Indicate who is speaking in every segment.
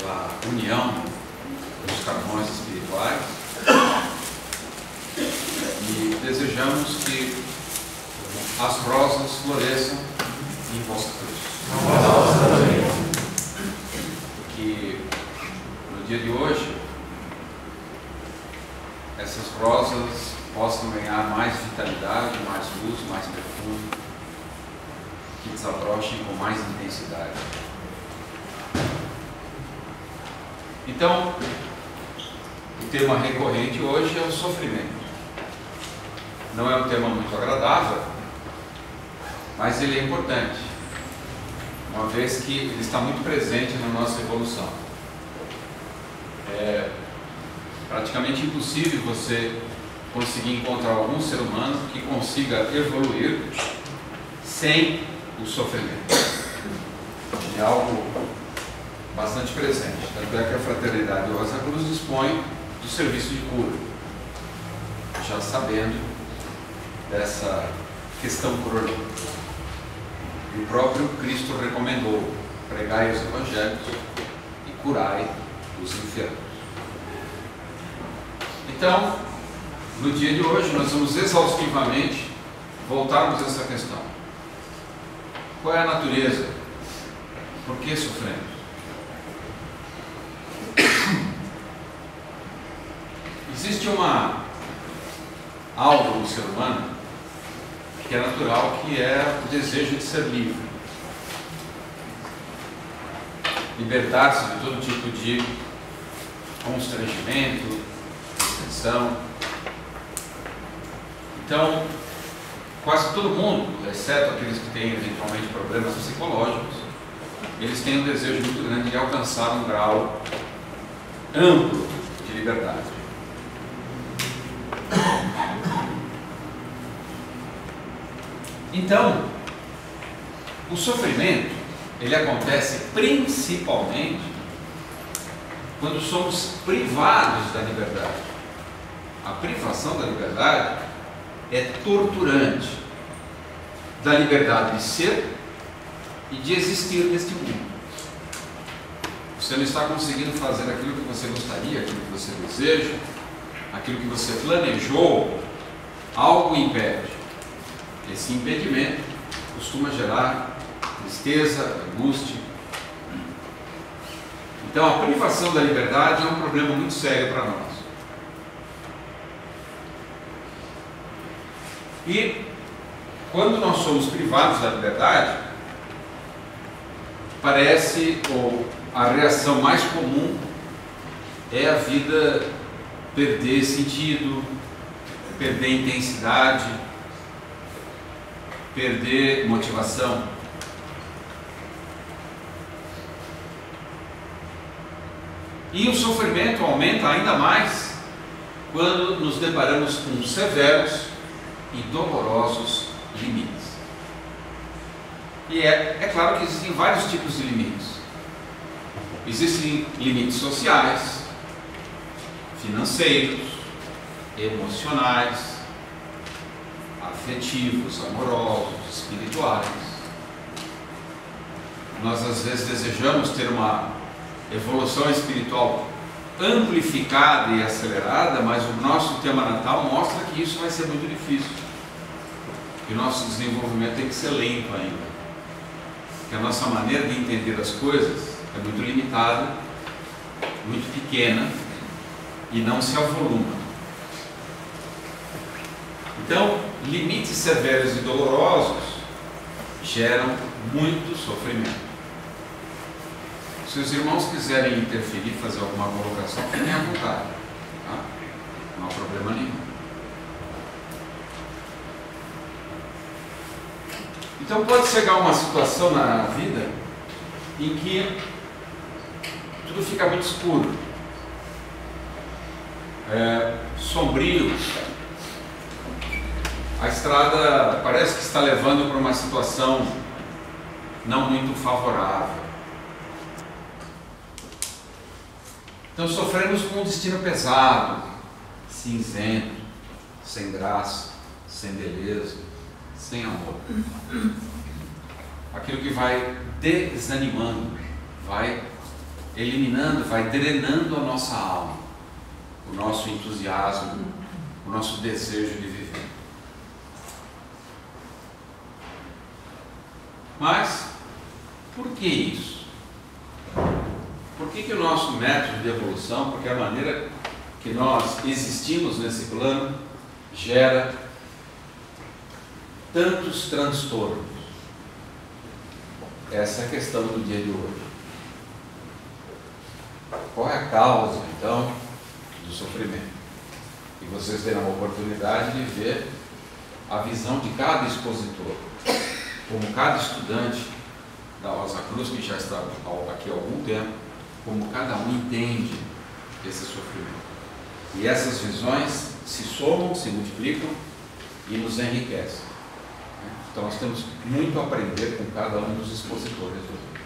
Speaker 1: pela união dos carvões espirituais e desejamos que as rosas floresçam em vossa cruz. Que no dia de hoje essas rosas possam ganhar mais vitalidade, mais luz, mais perfume, que desabrochem com mais intensidade. Então, o tema recorrente hoje é o sofrimento. Não é um tema muito agradável, mas ele é importante, uma vez que ele está muito presente na nossa evolução. É praticamente impossível você conseguir encontrar algum ser humano que consiga evoluir sem o sofrimento. É algo bastante presente. Tanto é que a Fraternidade Rosa Cruz dispõe do serviço de cura, já sabendo dessa questão crônica. E o próprio Cristo recomendou: pregai os evangelhos e curai os enfermos. Então, no dia de hoje, nós vamos exaustivamente voltarmos a essa questão. Qual é a natureza? Por que sofremos? Existe algo no ser humano que é natural, que é o desejo de ser livre. Libertar-se de todo tipo de constrangimento, restrição. Então, quase todo mundo, exceto aqueles que têm eventualmente problemas psicológicos, eles têm um desejo muito grande de alcançar um grau amplo de liberdade. Então, o sofrimento, ele acontece principalmente quando somos privados da liberdade. A privação da liberdade é torturante, da liberdade de ser e de existir neste mundo. Você não está conseguindo fazer aquilo que você gostaria, aquilo que você deseja, aquilo que você planejou, algo impede. Esse impedimento costuma gerar tristeza, angústia. Então, a privação da liberdade é um problema muito sério para nós. E quando nós somos privados da liberdade, parece, ou a reação mais comum é a vida perder sentido, perder intensidade, perder motivação. E o sofrimento aumenta ainda mais quando nos deparamos com severos e dolorosos limites. E é claro que existem vários tipos de limites. Existem limites sociais, financeiros, emocionais, afetivos, amorosos, espirituais. Nós às vezes desejamos ter uma evolução espiritual amplificada e acelerada, mas o nosso tema natal mostra que isso vai ser muito difícil. Que o nosso desenvolvimento tem que ser lento ainda. Que a nossa maneira de entender as coisas é muito limitada, muito pequena e não se avoluma. Então, limites severos e dolorosos geram muito sofrimento. Se os irmãos quiserem interferir, fazer alguma colocação, fiquem à vontade, tá? Não há problema nenhum. Então pode chegar uma situação na vida em que tudo fica muito escuro, sombrio. A estrada parece que está levando para uma situação não muito favorável. Então sofremos com um destino pesado, cinzento, sem graça, sem beleza, sem amor. Aquilo que vai desanimando, vai eliminando, vai drenando a nossa alma, o nosso entusiasmo, o nosso desejo de viver. Mas, por que isso? Por que o nosso método de evolução, porque a maneira que nós existimos nesse plano, gera tantos transtornos? Essa é a questão do dia de hoje. Qual é a causa, então, do sofrimento? E vocês terão a oportunidade de ver a visão de cada expositor, como cada estudante da Rosa Cruz, que já está aqui há algum tempo, como cada um entende esse sofrimento. E essas visões se somam, se multiplicam e nos enriquecem. Então nós temos muito a aprender com cada um dos expositores.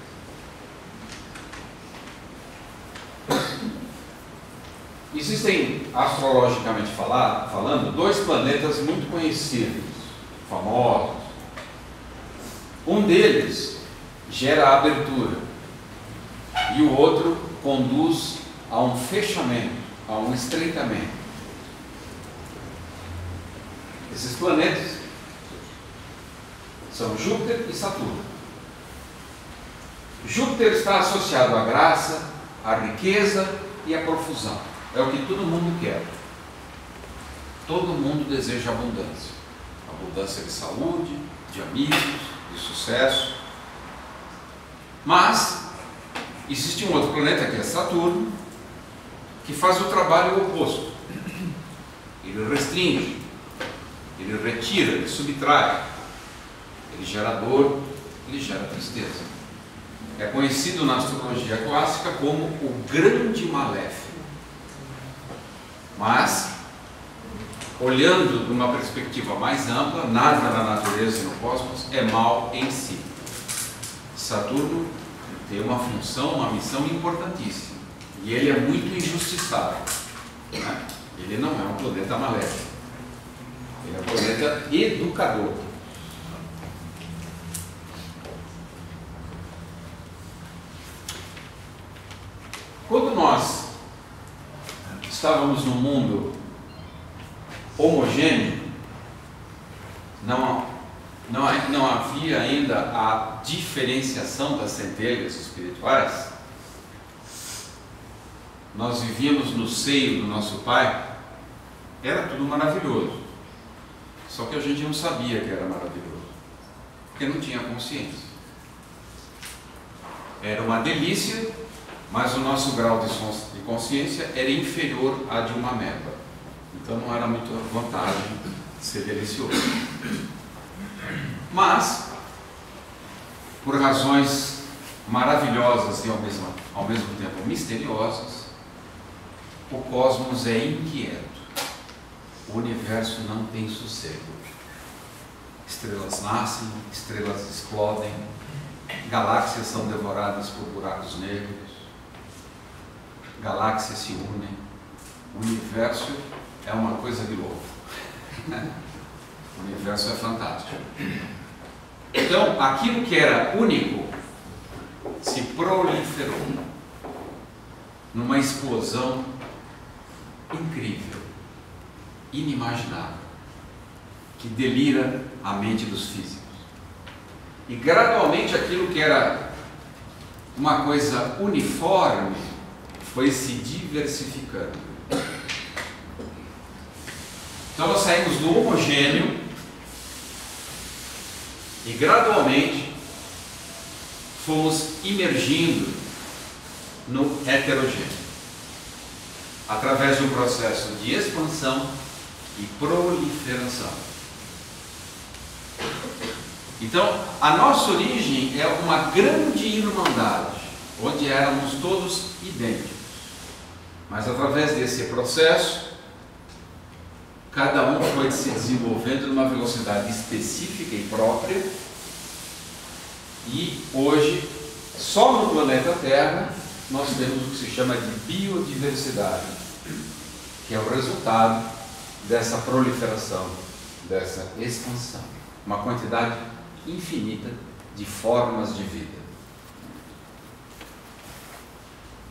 Speaker 1: Existem, astrologicamente falando, dois planetas muito conhecidos, famosos. Um deles gera a abertura e o outro conduz a um fechamento, a um estreitamento. Esses planetas são Júpiter e Saturno. Júpiter está associado à graça, à riqueza e à profusão. É o que todo mundo quer. Todo mundo deseja abundância. Abundância de saúde, de amigos, de sucesso. Mas existe um outro planeta, que é Saturno, que faz o trabalho oposto. Ele restringe, ele retira, ele subtrai, ele gera dor, ele gera tristeza. É conhecido na astrologia clássica como o grande maléfico. Mas, olhando de uma perspectiva mais ampla, nada na natureza e no cosmos é mal em si. Saturno tem uma função, uma missão importantíssima. E ele é muito injustiçado. Né? Ele não é um planeta maléfico. Ele é um planeta educador. Quando nós estávamos num mundo homogêneo, não havia ainda a diferenciação das centelhas espirituais. Nós vivíamos no seio do nosso Pai, era tudo maravilhoso. Só que a gente não sabia que era maravilhoso, porque não tinha consciência. Era uma delícia, mas o nosso grau de consciência era inferior à de uma ameba. Então não era muita vantagem ser delicioso. Mas, por razões maravilhosas e ao mesmo tempo misteriosas, o cosmos é inquieto. O universo não tem sossego. Estrelas nascem, estrelas explodem, galáxias são devoradas por buracos negros, galáxias se unem. O universo é uma coisa de louco. O universo é fantástico. Então, aquilo que era único se proliferou numa explosão incrível, inimaginável, que delira a mente dos físicos. E gradualmente aquilo que era uma coisa uniforme foi se diversificando. Então nós saímos do homogêneo e gradualmente fomos imergindo no heterogêneo, através de um processo de expansão e proliferação. Então, a nossa origem é uma grande irmandade, onde éramos todos idênticos. Mas através desse processo, cada um foi se desenvolvendo numa velocidade específica e própria. E hoje, só no planeta Terra, nós temos o que se chama de biodiversidade, que é o resultado dessa proliferação, dessa expansão. Uma quantidade infinita de formas de vida.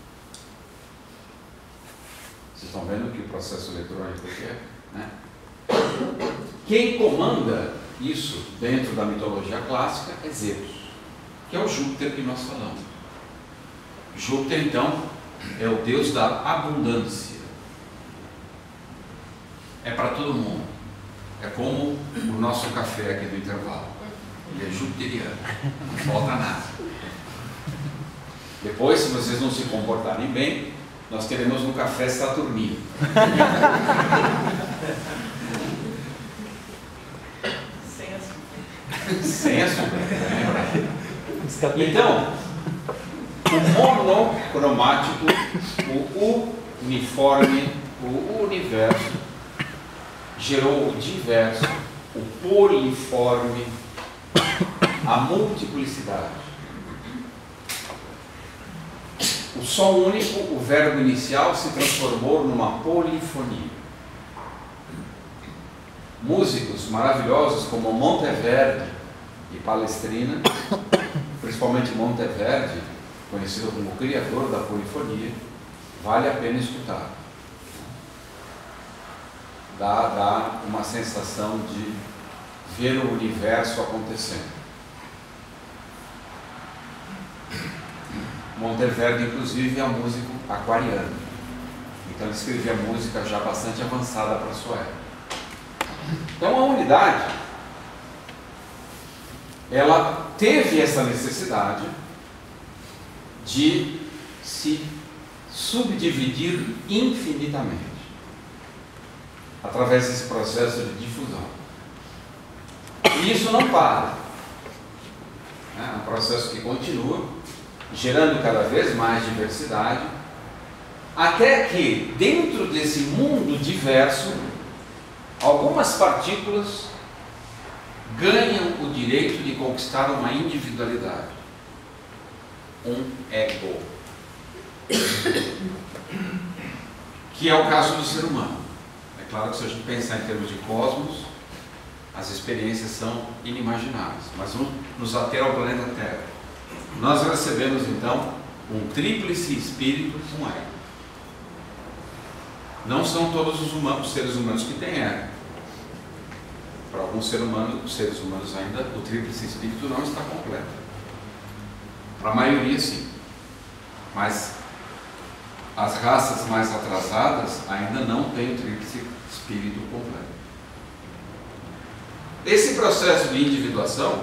Speaker 1: Vocês estão vendo que o processo eletrônico aqui é, né? Quem comanda isso dentro da mitologia clássica é Zeus, que é o Júpiter que nós falamos. Júpiter, então, é o deus da abundância. É para todo mundo. É como o nosso café aqui do intervalo. Ele é jupiteriano, não falta nada. Depois, se vocês não se comportarem bem, nós teremos um café saturnino.
Speaker 2: Sem açúcar.
Speaker 1: Sem açúcar, então, o monocromático, o uniforme, o universo, gerou o diverso, o poliforme, a multiplicidade. O som único, o verbo inicial, se transformou numa polifonia. Músicos maravilhosos como Monteverdi e Palestrina, principalmente Monteverdi, conhecido como o criador da polifonia, vale a pena escutar. Dá uma sensação de ver o universo acontecendo. Monteverdi, inclusive, é um músico aquariano. Então ele escrevia música já bastante avançada para a sua época. Então a unidade, ela teve essa necessidade de se subdividir infinitamente através desse processo de difusão. E isso não para. É um processo que continua, gerando cada vez mais diversidade, até que, dentro desse mundo diverso, algumas partículas ganham o direito de conquistar uma individualidade, um ego, que é o caso do ser humano. É claro que se a gente pensar em termos de cosmos, as experiências são inimagináveis, mas vamos nos ater ao planeta Terra. Nós recebemos então um tríplice espírito, um ego. Não são todos os seres humanos que têm ego. Para alguns seres humanos ainda, o tríplice espírito não está completo. Para a maioria, sim. Mas as raças mais atrasadas ainda não têm o tríplice espírito completo. Esse processo de individuação,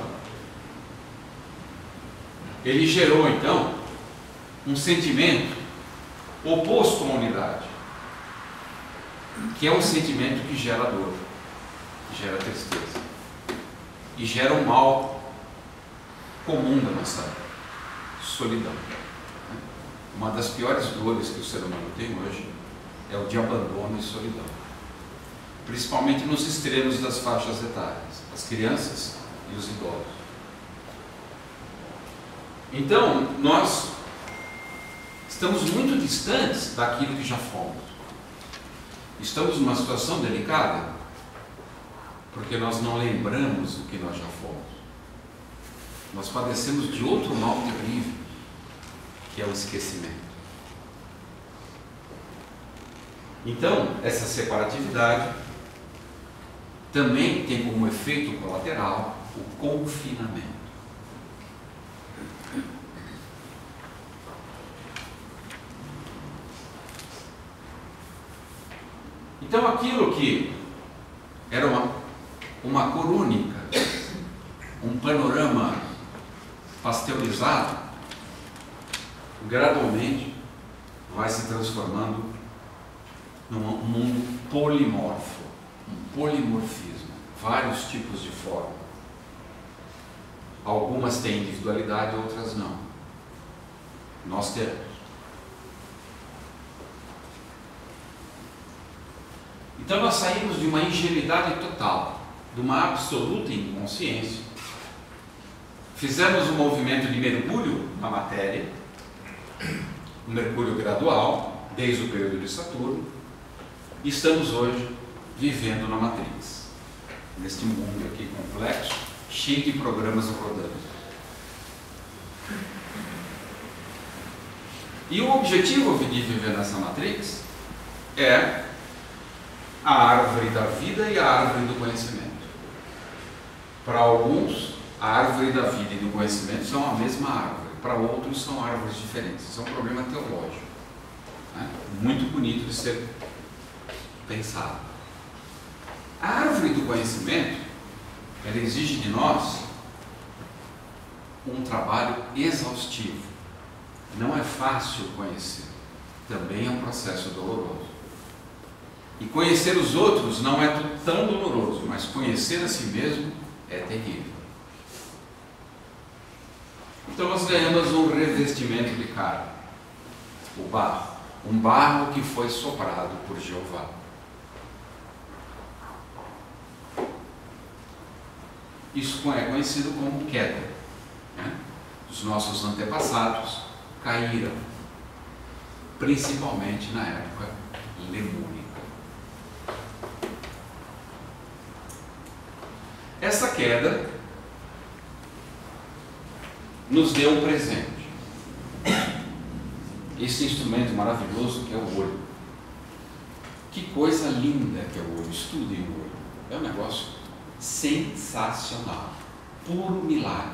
Speaker 1: ele gerou, então, um sentimento oposto à unidade, que é um sentimento que gera dor, que gera tristeza, e gera um mal comum da nossa vida, solidão. Uma das piores dores que o ser humano tem hoje é o de abandono e solidão, principalmente nos extremos das faixas etárias, as crianças e os idosos. Então, nós estamos muito distantes daquilo que já fomos. Estamos numa situação delicada, porque nós não lembramos o que nós já fomos. Nós padecemos de outro mal terrível, que é o esquecimento. Então, essa separatividade também tem como efeito colateral o confinamento. Então aquilo que era uma cor única, um panorama pasteurizado, gradualmente vai se transformando num mundo polimorfo, um polimorfismo, vários tipos de forma. Algumas têm individualidade, outras não. Nós temos. Então nós saímos de uma ingenuidade total, de uma absoluta inconsciência. Fizemos um movimento de mergulho na matéria, um mergulho gradual, desde o período de Saturno, e estamos hoje vivendo na Matrix, neste mundo aqui complexo, cheio de programas rodando. E o objetivo de viver nessa Matrix é a árvore da vida e a árvore do conhecimento. Para alguns, a árvore da vida e do conhecimento são a mesma árvore, para outros são árvores diferentes. Isso é um problema teológico, né? Muito bonito de ser pensado. A árvore do conhecimento, ela exige de nós um trabalho exaustivo. Não é fácil conhecer, também é um processo doloroso. E conhecer os outros não é tão doloroso, mas conhecer a si mesmo é terrível. Então nós ganhamos um revestimento de carne, o barro, um barro que foi soprado por Jeová. Isso é conhecido como queda, né? Os nossos antepassados caíram, principalmente na época lemúrica. Essa queda nos deu um presente, esse instrumento maravilhoso que é o olho. Que coisa linda que é o olho, estudem o olho, é um negócio sensacional, puro milagre.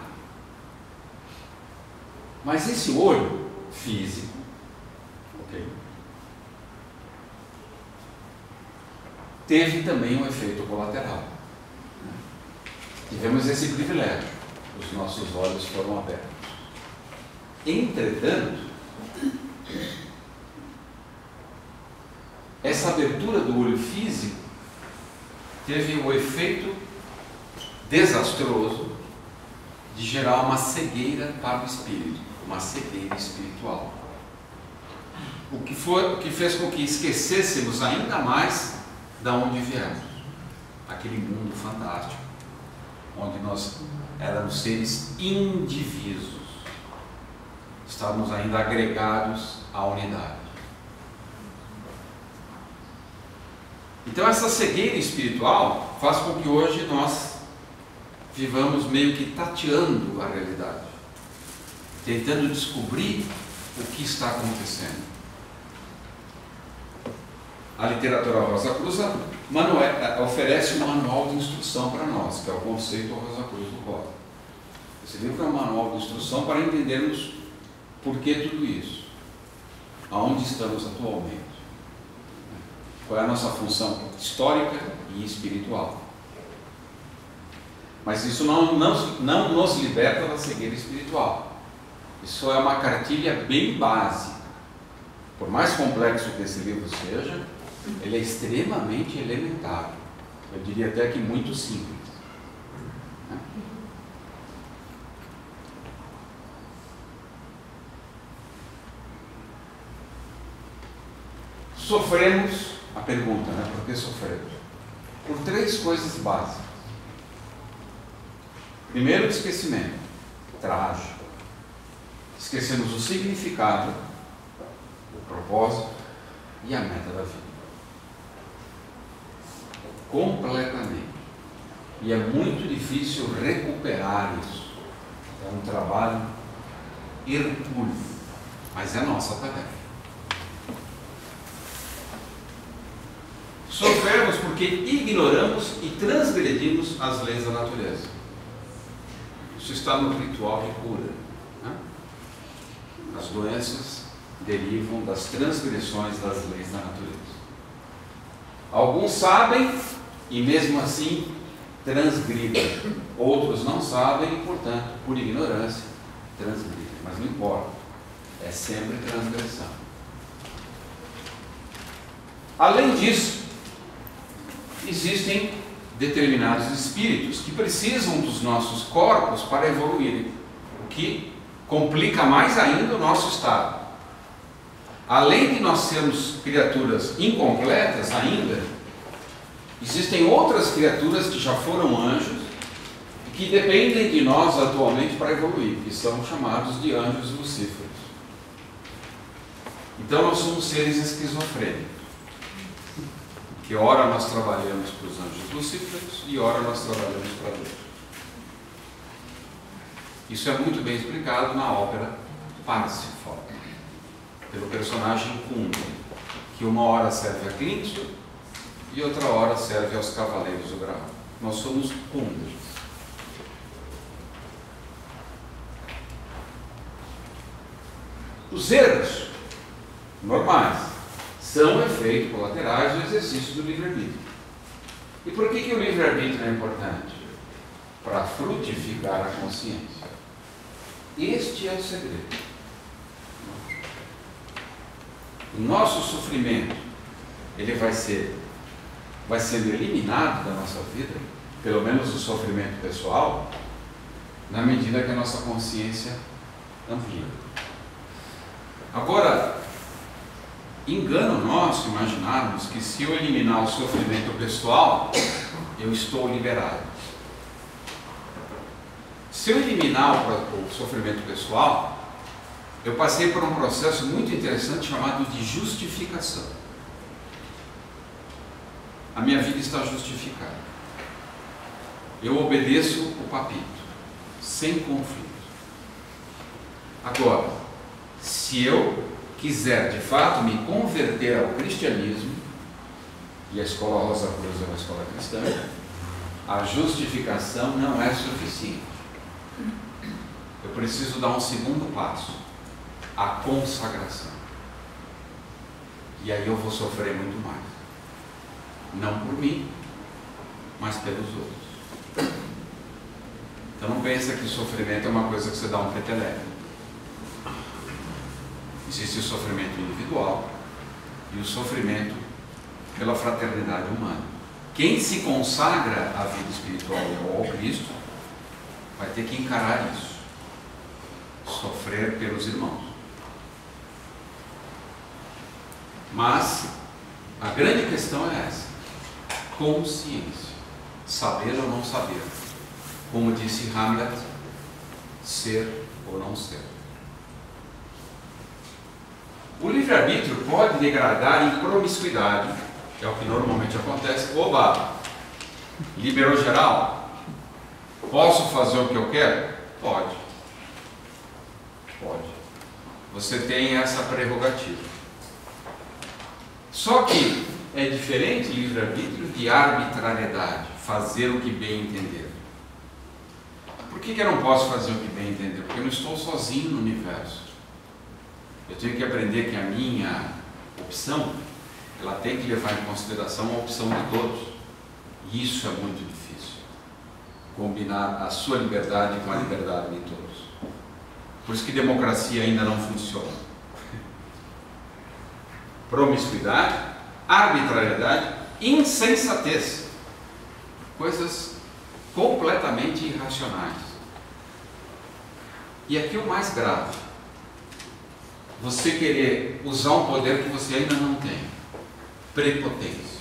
Speaker 1: Mas esse olho físico, ok, teve também um efeito colateral. Tivemos esse privilégio, os nossos olhos foram abertos. Entretanto, essa abertura do olho físico teve o efeito desastroso de gerar uma cegueira para o espírito, uma cegueira espiritual. O que fez com que esquecêssemos ainda mais de onde viemos, aquele mundo fantástico, onde nós éramos seres indivisos, estávamos ainda agregados à unidade. Então essa cegueira espiritual faz com que hoje nós vivamos meio que tateando a realidade, tentando descobrir o que está acontecendo. A literatura Rosacruza oferece um manual de instrução para nós, que é o conceito Rosacruz do Rosa. Esse livro é um manual de instrução para entendermos por que tudo isso, aonde estamos atualmente, qual é a nossa função histórica e espiritual. Mas isso não nos liberta da cegueira espiritual. Isso é uma cartilha bem básica. Por mais complexo que esse livro seja, ele é extremamente elementar. Eu diria até que muito simples. Sofremos, a pergunta, né? Por que sofremos? Por três coisas básicas. Primeiro, o esquecimento trágico. Esquecemos o significado, o propósito e a meta da vida. Completamente. E é muito difícil recuperar isso. É um trabalho hercúleo, mas é nossa tarefa. Sofremos porque ignoramos e transgredimos as leis da natureza. Isso está no ritual de cura, né? As doenças derivam das transgressões das leis da natureza. Alguns sabem e mesmo assim transgridem. Outros não sabem e, portanto, por ignorância, transgridem. Mas não importa, é sempre transgressão. Além disso, existem determinados espíritos que precisam dos nossos corpos para evoluírem, o que complica mais ainda o nosso estado. Além de nós sermos criaturas incompletas ainda, existem outras criaturas que já foram anjos e que dependem de nós atualmente para evoluir, que são chamados de anjos lucíferos. Então nós somos seres esquizofrênicos, que ora nós trabalhamos para os anjos lucíferos e ora nós trabalhamos para Deus. Isso é muito bem explicado na ópera Parsifal, pelo personagem Kundry, que uma hora serve a Clinton e outra hora serve aos cavaleiros do Graal. Nós somos cônjuges. Os erros normais são efeitos colaterais do exercício do livre-arbítrio. E por que o livre-arbítrio é importante? Para frutificar a consciência. Este é o segredo. O nosso sofrimento, ele vai sendo eliminado da nossa vida, pelo menos o sofrimento pessoal, na medida que a nossa consciência amplia. Agora, engano nosso imaginarmos que se eu eliminar o sofrimento pessoal, eu estou liberado. Se eu eliminar o sofrimento pessoal, eu passei por um processo muito interessante chamado de justificação. A minha vida está justificada. Eu obedeço o papito, sem conflito. Agora, se eu quiser de fato me converter ao cristianismo, e a Escola Rosa Cruz é uma escola cristã, a justificação não é suficiente. Eu preciso dar um segundo passo, a consagração. E aí eu vou sofrer muito mais. Não por mim, mas pelos outros. Então não pensa que o sofrimento é uma coisa que você dá um peteleco. Existe o sofrimento individual e o sofrimento pela fraternidade humana. Quem se consagra à vida espiritual ou ao Cristo vai ter que encarar isso, sofrer pelos irmãos. Mas a grande questão é essa: consciência, saber ou não saber. Como disse Hamlet, ser ou não ser. O livre-arbítrio pode degradar em promiscuidade, que é o que normalmente acontece. Oba, liberou geral? Posso fazer o que eu quero? Pode. Pode. Você tem essa prerrogativa. Só que é diferente livre-arbítrio de arbitrariedade, fazer o que bem entender. Por que eu não posso fazer o que bem entender? Porque eu não estou sozinho no universo. Eu tenho que aprender que a minha opção, ela tem que levar em consideração a opção de todos. E isso é muito difícil. Combinar a sua liberdade com a liberdade de todos. Por isso que democracia ainda não funciona. Promiscuidade, arbitrariedade, insensatez. Coisas completamente irracionais. E aqui o mais grave: você querer usar um poder que você ainda não tem. Prepotência.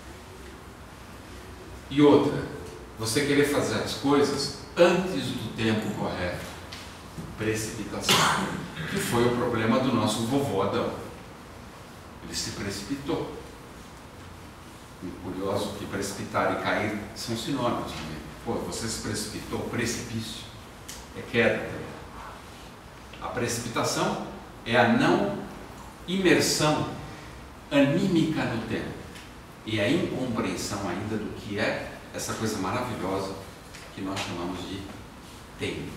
Speaker 1: E outra, você querer fazer as coisas antes do tempo correto. Precipitação. Que foi o problema do nosso vovô Adão. Ele se precipitou. E curioso que precipitar e cair são sinônimos também. Pô, você se precipitou, precipício é queda também. A precipitação é a não imersão anímica no tempo e a incompreensão ainda do que é essa coisa maravilhosa que nós chamamos de tempo.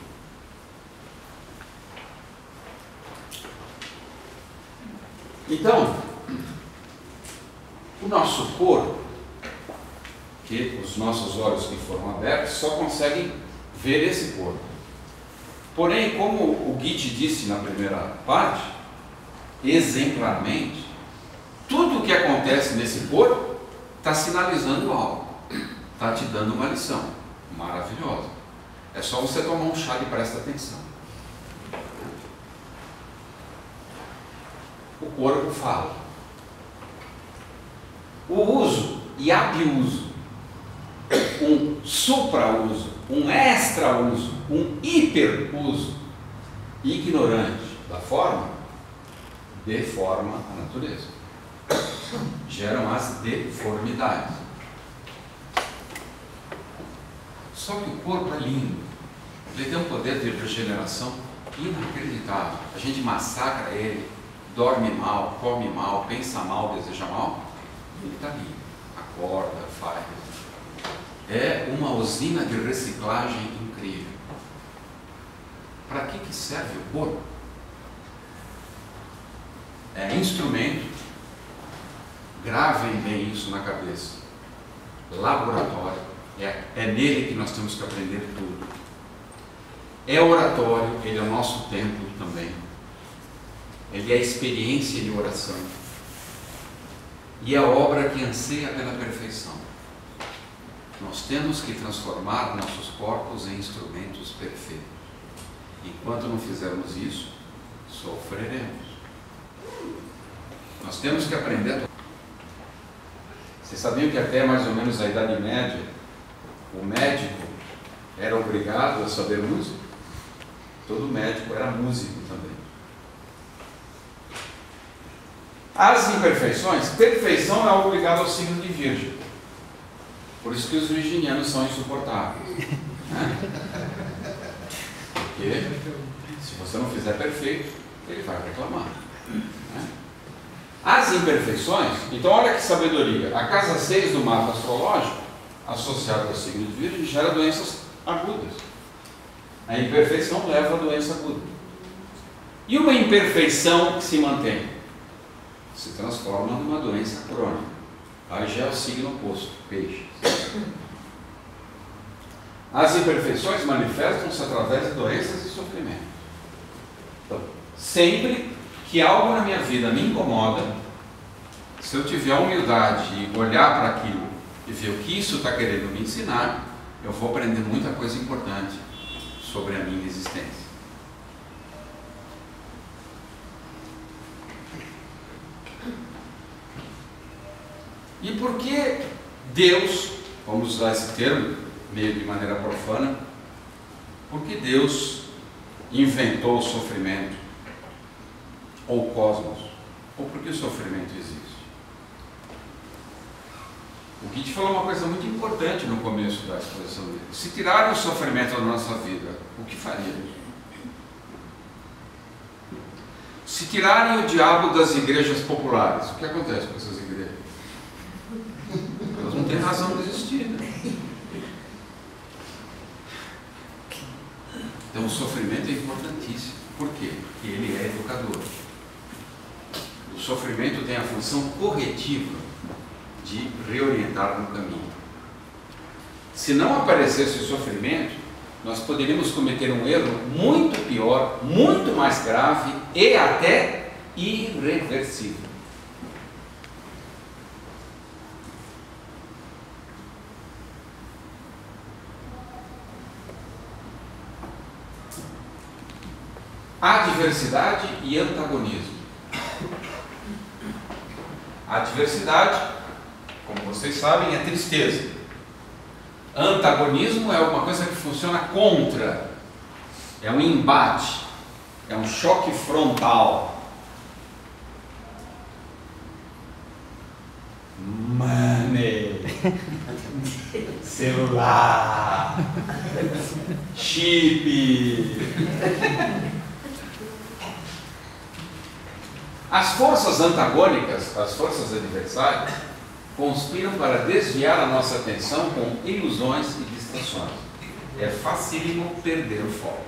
Speaker 1: Então, o nosso corpo, que os nossos olhos que foram abertos só conseguem ver esse corpo. Porém, como o Goethe disse na primeira parte, exemplarmente, tudo o que acontece nesse corpo está sinalizando algo, está te dando uma lição maravilhosa. É só você tomar um chá e presta atenção. O corpo fala. O uso e abuso, um supra-uso, um extra-uso, um hiper-uso ignorante da forma, deforma a natureza. Geram as deformidades. Só que o corpo é lindo. Ele tem um poder de regeneração inacreditável. A gente massacra ele dorme mal, come mal, pensa mal, deseja mal, ele está ali, acorda, faz. É uma usina de reciclagem incrível. Para que serve o corpo? É instrumento, gravem bem isso na cabeça, laboratório, é nele que nós temos que aprender tudo. É oratório, ele é o nosso templo também. Ele é a experiência de oração. E é a obra que anseia pela perfeição. Nós temos que transformar nossos corpos em instrumentos perfeitos. Enquanto não fizermos isso, sofreremos. Nós temos que aprender. Vocês sabiam que até mais ou menos a Idade Média, o médico era obrigado a saber música? Todo médico era músico também. As imperfeições, perfeição é algo ligado ao signo de Virgem. Por isso que os virginianos são insuportáveis. Porque se você não fizer perfeito, ele vai reclamar. As imperfeições, então olha que sabedoria. A casa 6 do mapa astrológico, associada ao signo de Virgem, gera doenças agudas. A imperfeição leva a doença aguda. E uma imperfeição que se mantém se transforma numa doença crônica. Aí já é o signo oposto, peixe. As imperfeições manifestam-se através de doenças e sofrimento. Então, sempre que algo na minha vida me incomoda, se eu tiver a humildade e olhar para aquilo e ver o que isso está querendo me ensinar, eu vou aprender muita coisa importante sobre a minha existência. E por que Deus, vamos usar esse termo meio de maneira profana, por que Deus inventou o sofrimento ou o cosmos? Ou por que o sofrimento existe? O Kit falou uma coisa muito importante no começo da exposição dele. Se tirarem o sofrimento da nossa vida, o que faríamos? Se tirarem o diabo das igrejas populares, o que acontece com essas igrejas? Elas não têm razão de existir, né? Então o sofrimento é importantíssimo. Por quê? Porque ele é educador. O sofrimento tem a função corretiva de reorientar no caminho. Se não aparecesse o sofrimento, nós poderíamos cometer um erro muito pior, muito mais grave e até irreversível. Adversidade e antagonismo. A adversidade, como vocês sabem, é tristeza. Antagonismo é uma coisa que funciona contra, é um embate, é um choque frontal. Money, celular, chip. As forças antagônicas, as forças adversárias, conspiram para desviar a nossa atenção com ilusões e distrações. É facílimo perder o foco.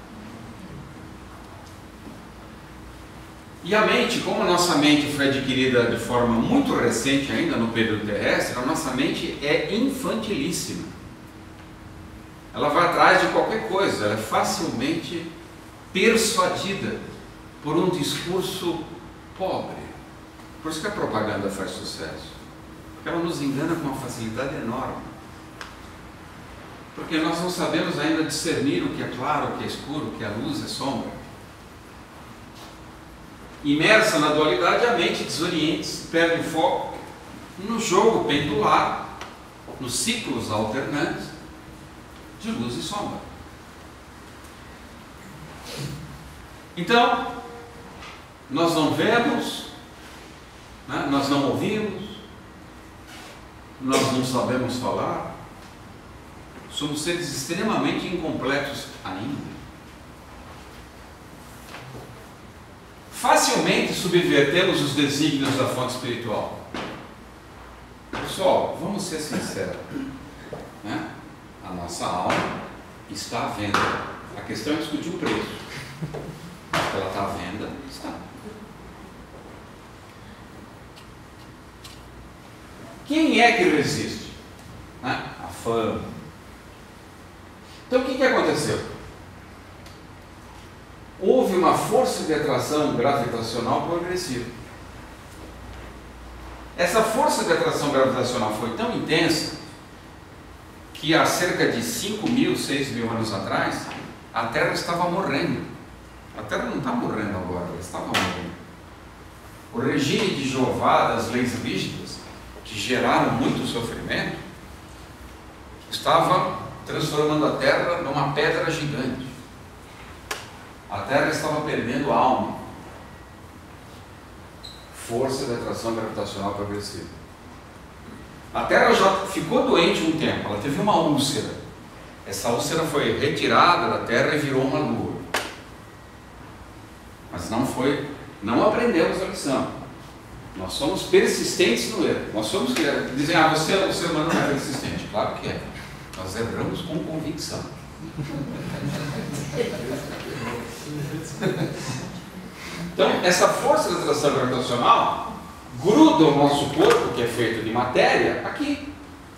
Speaker 1: E a mente, como a nossa mente foi adquirida de forma muito recente ainda no período terrestre, a nossa mente é infantilíssima. Ela vai atrás de qualquer coisa, ela é facilmente persuadida por um discurso pobre. Por isso que a propaganda faz sucesso. Porque ela nos engana com uma facilidade enorme. Porque nós não sabemos ainda discernir o que é claro, o que é escuro, o que é luz, é sombra. Imersa na dualidade, a mente desorienta-se, perde o foco no jogo pendular, nos ciclos alternantes de luz e sombra. Então, nós não vemos, né? Nós não ouvimos, nós não sabemos falar, somos seres extremamente incompletos ainda. facilmente subvertemos os desígnios da fonte espiritual. Pessoal, vamos ser sinceros, né? A nossa alma está à venda. A questão é discutir o preço. Ela está à venda, está. Quem é que resiste? Né? A fama. Então o que aconteceu? Houve uma força de atração gravitacional progressiva. Essa força de atração gravitacional foi tão intensa que há cerca de 5.000, 6.000 anos atrás, a Terra estava morrendo. A Terra não está morrendo agora, ela estava morrendo. O regime de Jeová, das leis rígidas, que geraram muito sofrimento, estava transformando a Terra numa pedra gigante. A Terra estava perdendo a alma. Força de atração gravitacional progressiva. A Terra já ficou doente um tempo, ela teve uma úlcera. Essa úlcera foi retirada da Terra e virou uma lua. Mas não aprendemos a lição. Nós somos persistentes no erro. Nós somos que dizem, o ser humano não é persistente. Claro que é. Nós erramos com convicção. Então, essa força de atração gravitacional gruda o nosso corpo, que é feito de matéria, aqui,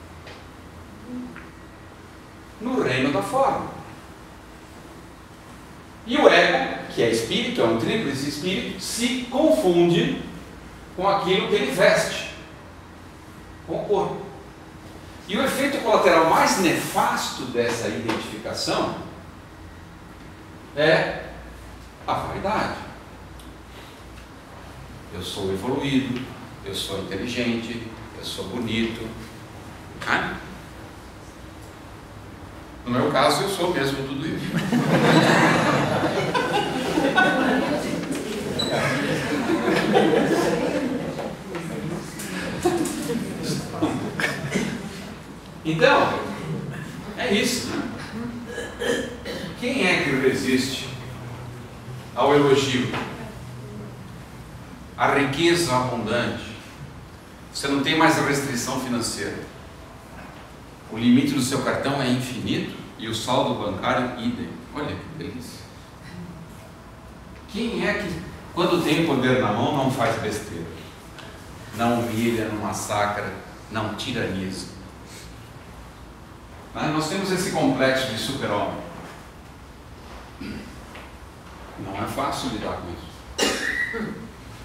Speaker 1: no reino da forma. E o ego, que é espírito, é um tríplice espírito, se confunde com aquilo que ele veste, com o corpo. E o efeito colateral mais nefasto dessa identificação é a vaidade. Eu sou evoluído, eu sou inteligente, eu sou bonito. Né? No meu caso, eu sou mesmo tudo isso. Então, é isso. Né? Quem é que resiste ao elogio? A riqueza abundante. Você não tem mais restrição financeira. O limite do seu cartão é infinito e o saldo bancário idem. Olha que delícia. Quem é que, quando tem o poder na mão, não faz besteira? Não humilha, não massacra, não tiraniza. Nós temos esse complexo de super-homem. Não é fácil lidar com isso.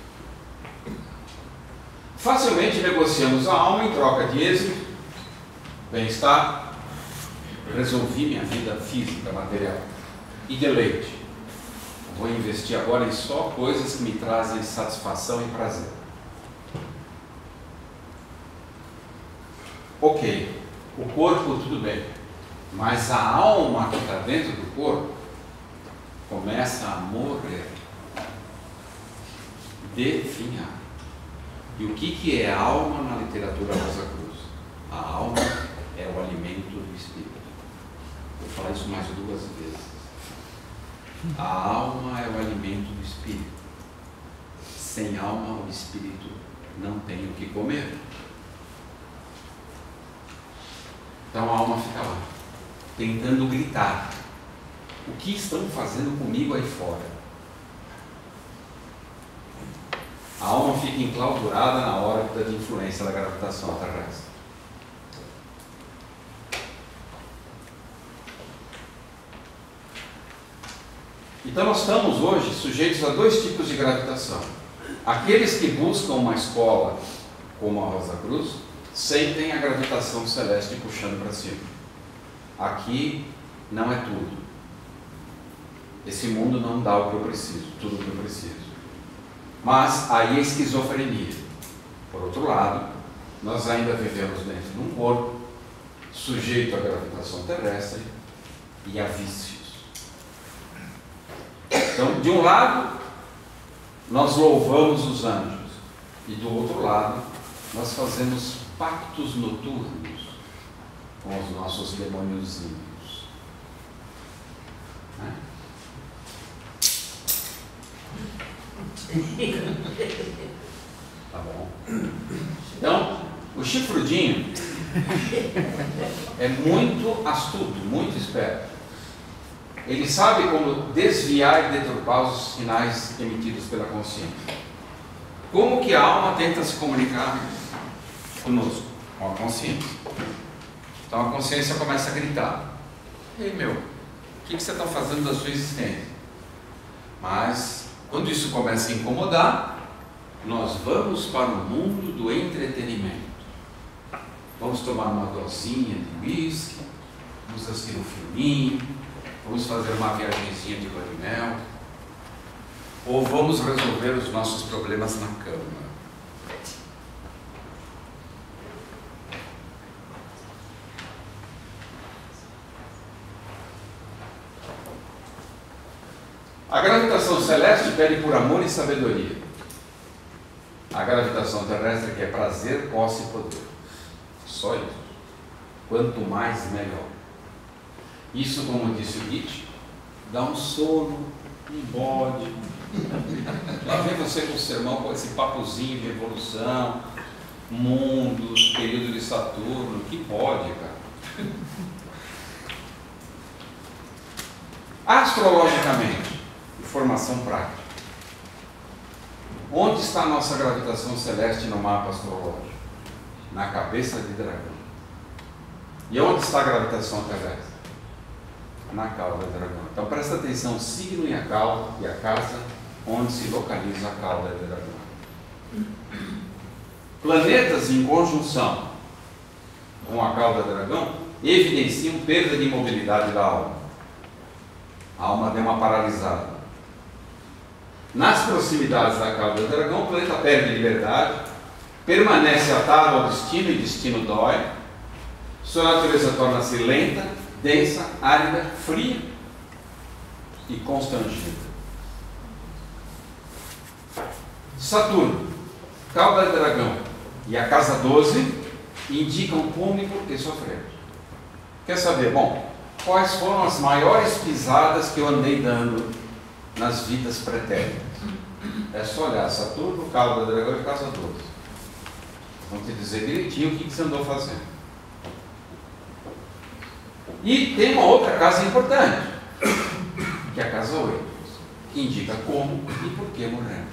Speaker 1: Facilmente negociamos a alma em troca de êxito, bem-estar, resolvi minha vida física, material e deleite. Vou investir agora em só coisas que me trazem satisfação e prazer. Ok, o corpo tudo bem, mas a alma que está dentro do corpo começa a morrer, definhar. E o que é alma na literatura Rosa Cruz? A alma é o alimento do espírito. Vou falar isso mais 2 vezes. A alma é o alimento do espírito. Sem alma, o espírito não tem o que comer. Então a alma fica lá, tentando gritar. O que estão fazendo comigo aí fora? A alma fica enclausurada na órbita de influência da gravitação terrestre. Então nós estamos hoje sujeitos a 2 tipos de gravitação. Aqueles que buscam uma escola como a Rosa Cruz sentem a gravitação celeste puxando para cima. Aqui não é tudo. Esse mundo não dá o que eu preciso, tudo o que eu preciso. Mas aí a esquizofrenia. Por outro lado, nós ainda vivemos dentro de um corpo sujeito à gravitação terrestre e a vícios. Então, de um lado, nós louvamos os anjos e do outro lado, nós fazemos pactos noturnos com os nossos demôniozinhos. Né? Tá bom? Então, o chifrudinho é muito astuto, muito esperto. Ele sabe como desviar e deturpar os sinais emitidos pela consciência. Como que a alma tenta se comunicar conosco? Com a consciência. Então a consciência começa a gritar: ei meu, o que você está fazendo da sua existência? Mas quando isso começa a incomodar, nós vamos para o mundo do entretenimento. Vamos tomar uma dosinha de whisky, vamos assistir um filminho, vamos fazer uma viagemzinha de lua de mel, ou vamos resolver os nossos problemas na cama. A gravitação celeste pede por amor e sabedoria. A gravitação terrestre quer prazer, posse e poder. Só isso. Quanto mais, melhor. Isso, como disse o Nietzsche, dá um sono, um bode. Lá vem você com o sermão, com esse papozinho de evolução, mundo, período de Saturno. Que pode, cara. Astrologicamente, informação prática. Onde está a nossa gravitação celeste no mapa astrológico? Na cabeça de dragão. E onde está a gravitação terrestre? Na cauda de dragão. Então presta atenção, signo e a casa onde se localiza a cauda de dragão. Planetas em conjunção com a cauda de dragão evidenciam perda de mobilidade da alma. A alma deu uma paralisada. Nas proximidades da cauda do dragão, o planeta perde liberdade, permanece atado ao destino e destino dói. Sua natureza torna-se lenta, densa, árida, fria e constrangida. Saturno, cauda de dragão e a casa 12 indicam como e por que sofremos. Quer saber? Bom, quais foram as maiores pisadas que eu andei dando nas vidas pretéritas? É só olhar Saturno, cauda de dragão e casa 12. Vão te dizer direitinho o que você andou fazendo. E tem uma outra casa importante, que é a casa 8, que indica como e por que morremos.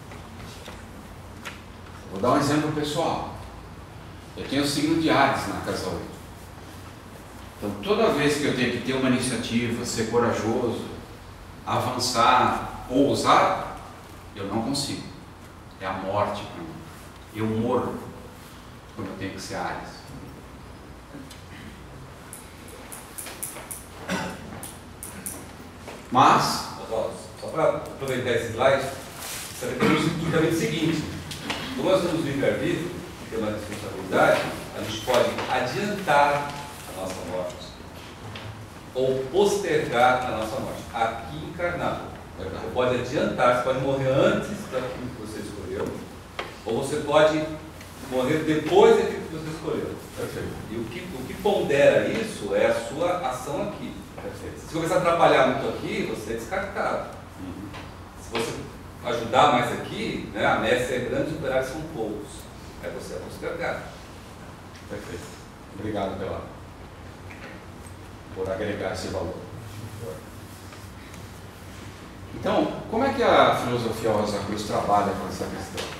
Speaker 1: Vou dar um exemplo pessoal. Eu tenho o signo de Áries na casa 8. Então, toda vez que eu tenho que ter uma iniciativa, ser corajoso, avançar, ousar, eu não consigo. É a morte para mim. Eu morro quando eu tenho que ser Áries. Mas,
Speaker 3: só para aproveitar esse slide, sabemos o seguinte: como nós temos o livre-arbítrio, que é uma responsabilidade, a gente pode adiantar a nossa morte ou postergar a nossa morte, aqui encarnado. Você pode adiantar, você pode morrer antes daquilo que você escolheu, ou você pode morrer depois daquilo que você escolheu.
Speaker 1: Perfeito.
Speaker 3: E o que pondera isso é a sua ação aqui. Perfeito. Se começar a atrapalhar muito aqui, você é descartado. Se você ajudar mais aqui, né, a messe é grande, os operários são poucos. Aí você é postergado.
Speaker 1: Perfeito. Obrigado por agregar esse valor. Então, como é que a filosofia Rosa Cruz trabalha com essa questão?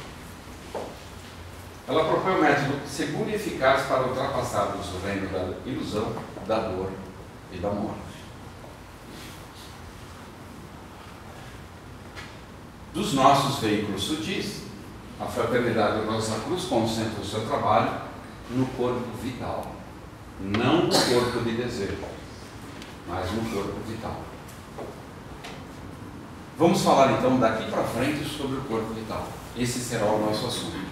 Speaker 1: Ela propõe um método seguro e eficaz para ultrapassarmos o reino da ilusão, da dor e da morte. Dos nossos veículos sutis, a Fraternidade Rosa Cruz concentra o seu trabalho no corpo vital, não no corpo de desejo, mas no corpo vital. Vamos falar então daqui para frente sobre o corpo vital. Esse será o nosso assunto.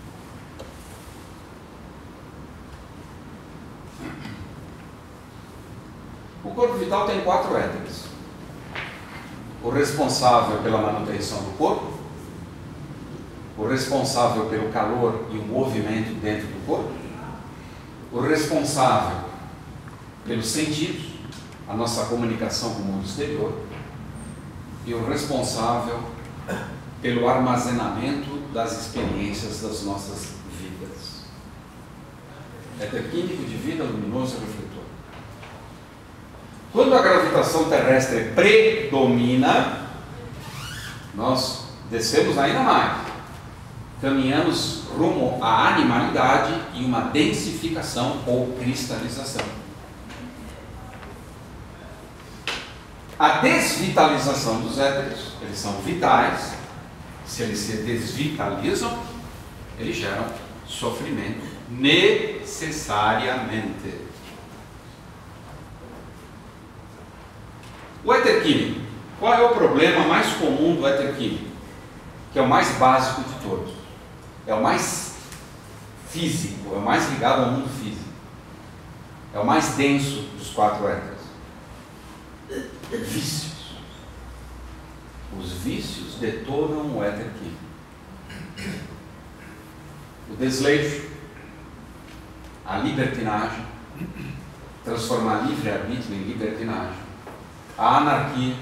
Speaker 1: O corpo vital tem 4 éteres: o responsável pela manutenção do corpo, o responsável pelo calor e o movimento dentro do corpo, o responsável pelos sentidos, a nossa comunicação com o mundo exterior, e o responsável pelo armazenamento das experiências das nossas vidas. Éter químico de vida, luminoso e refletor. Quando a gravitação terrestre predomina, nós descemos ainda mais. Caminhamos rumo à animalidade e uma densificação ou cristalização. A desvitalização dos éteres, eles são vitais. Se eles se desvitalizam, eles geram sofrimento necessariamente. O éter químico. Qual é o problema mais comum do éter químico? Que é o mais básico de todos. É o mais físico, é o mais ligado ao mundo físico. É o mais denso dos 4 éteres. Vícios. Os vícios detonam o éter químico. O desleixo, a libertinagem, transformar livre-arbítrio em libertinagem, a anarquia,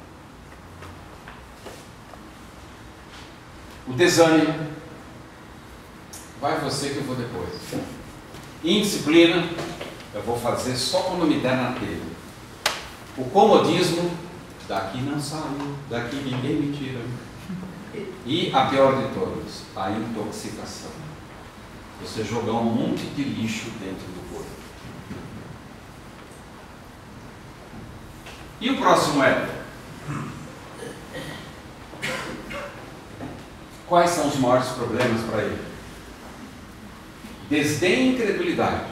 Speaker 1: o desânimo, vai você que eu vou depois. Indisciplina, eu vou fazer só quando me der na telha. O comodismo, daqui não saio, daqui ninguém me tira. E a pior de todas, a intoxicação. Você jogar um monte de lixo dentro do corpo. E o próximo éter? Quais são os maiores problemas para ele? Desdém e incredulidade.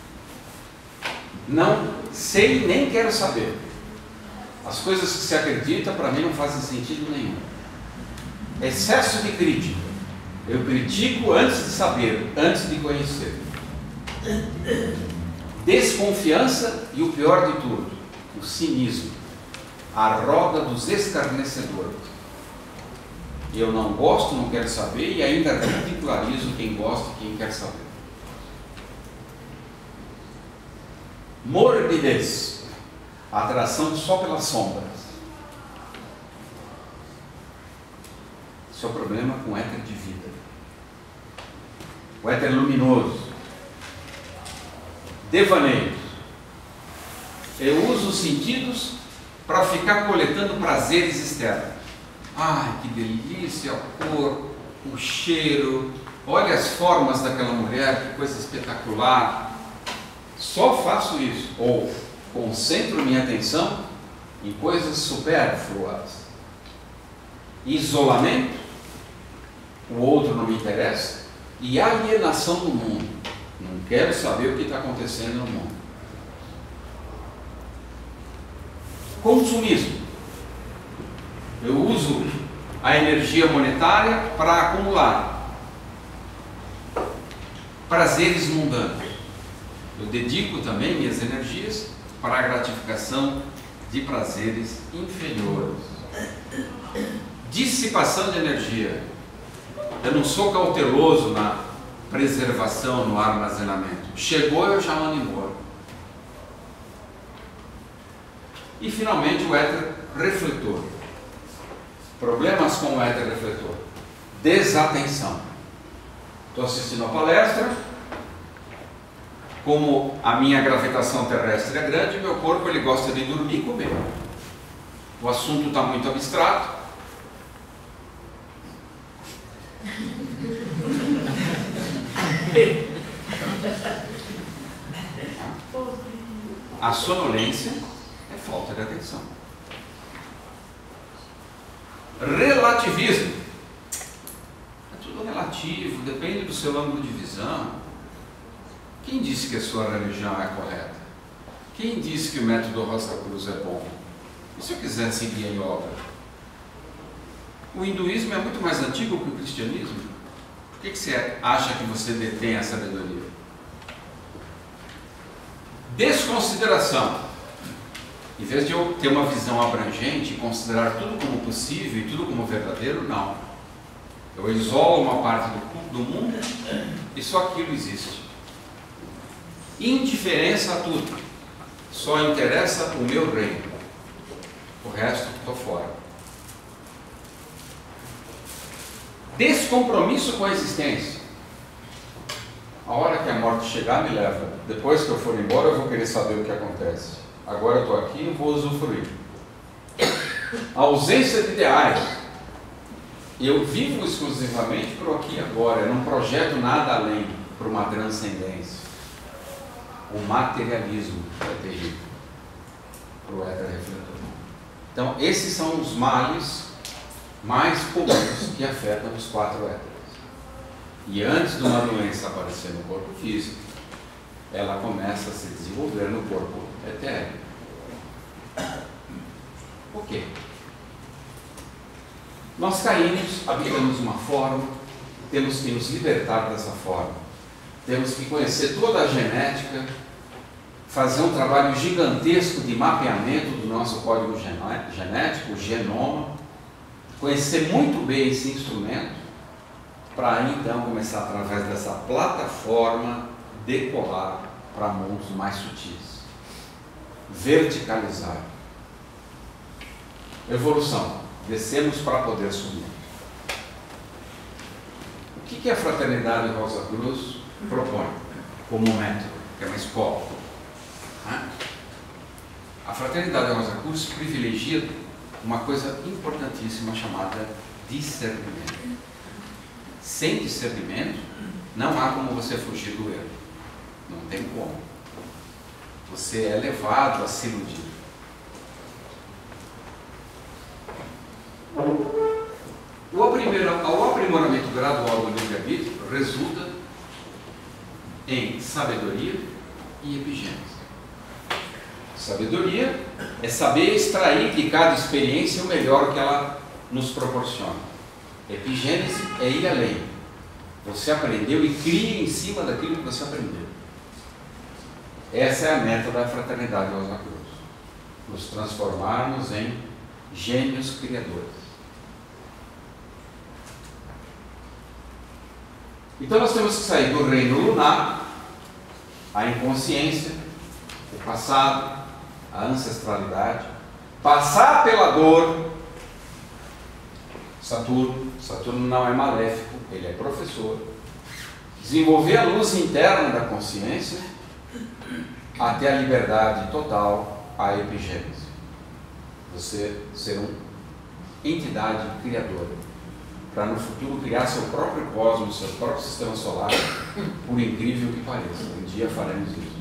Speaker 1: Não sei nem quero saber. As coisas que se acredita, para mim, não fazem sentido nenhum. Excesso de crítica. Eu critico antes de saber, antes de conhecer. Desconfiança e o pior de tudo, o cinismo. A roda dos escarnecedores. Eu não gosto, não quero saber e ainda ridicularizo quem gosta e quem quer saber. Morbidez. Atração só pelas sombras. Esse é o problema com o éter de vida. O éter luminoso. Devaneios. Eu uso os sentidos para ficar coletando prazeres externos. Ai, que delícia, a cor, o cheiro. Olha as formas daquela mulher, que coisa espetacular. Só faço isso. Ou concentro minha atenção em coisas supérfluas. Isolamento, o outro não me interessa, e alienação do mundo. Não quero saber o que está acontecendo no mundo. Consumismo. Eu uso a energia monetária para acumular prazeres mundanos. Eu dedico também minhas energias para a gratificação de prazeres inferiores. Dissipação de energia. Eu não sou cauteloso na preservação, no armazenamento. Chegou, eu já mando embora. E finalmente o éter refletor. Problemas com o éter refletor. Desatenção. Estou assistindo a palestra. Como a minha gravitação terrestre é grande, meu corpo ele gosta de dormir e comer. O assunto está muito abstrato. A sonolência é falta de atenção. Relativismo. É tudo relativo, depende do seu ângulo de visão. Quem disse que a sua religião é correta? Quem disse que o método Rosa Cruz é bom? E se eu quiser seguir a yoga? O hinduísmo é muito mais antigo que o cristianismo. Por que você acha que você detém a sabedoria? Desconsideração. Em vez de eu ter uma visão abrangente e considerar tudo como possível e tudo como verdadeiro, não. Eu isolo uma parte do mundo e só aquilo existe. Indiferença a tudo. Só interessa o meu reino. O resto estou fora. compromisso com a existência. A hora que a morte chegar, me leva. Depois que eu for embora, eu vou querer saber o que acontece. Agora eu estou aqui e vou usufruir. A ausência de ideais. Eu vivo exclusivamente para o aqui e agora. Eu não projeto nada além, para uma transcendência. O materialismo é terrível para o heterorefletor. Então, esses são os males mais comuns que afetam os 4 héteros. E antes de uma doença aparecer no corpo físico, ela começa a se desenvolver no corpo etéreo. Por quê? Nós caímos, habitamos uma forma, temos que nos libertar dessa forma. Temos que conhecer toda a genética, fazer um trabalho gigantesco de mapeamento do nosso código genético, o genoma, conhecer muito bem esse instrumento, para então começar, através dessa plataforma, decolar para mundos mais sutis. Verticalizar. Evolução. Descemos para poder subir. O que a Fraternidade Rosa Cruz propõe como método, que é uma escola? A Fraternidade Rosa Cruz privilegia uma coisa importantíssima chamada discernimento. Sem discernimento, não há como você fugir do erro. Não tem como. Você é levado a se iludir. O aprimoramento gradual do livre-arbítrio resulta em sabedoria e epigênese. Sabedoria é saber extrair de cada experiência o melhor que ela nos proporciona. Epigênese é ir além. Você aprendeu e cria em cima daquilo que você aprendeu. Essa é a meta da Fraternidade Rosa Cruz. Nos transformarmos em gênios criadores. Então nós temos que sair do reino lunar, a inconsciência, o passado, a ancestralidade, passar pela dor. Saturno não é maléfico, ele é professor. Desenvolver a luz interna da consciência até a liberdade total, a epigênese. Você ser uma entidade criadora, para no futuro criar seu próprio cosmos, seu próprio sistema solar, por incrível que pareça. Um dia faremos isso.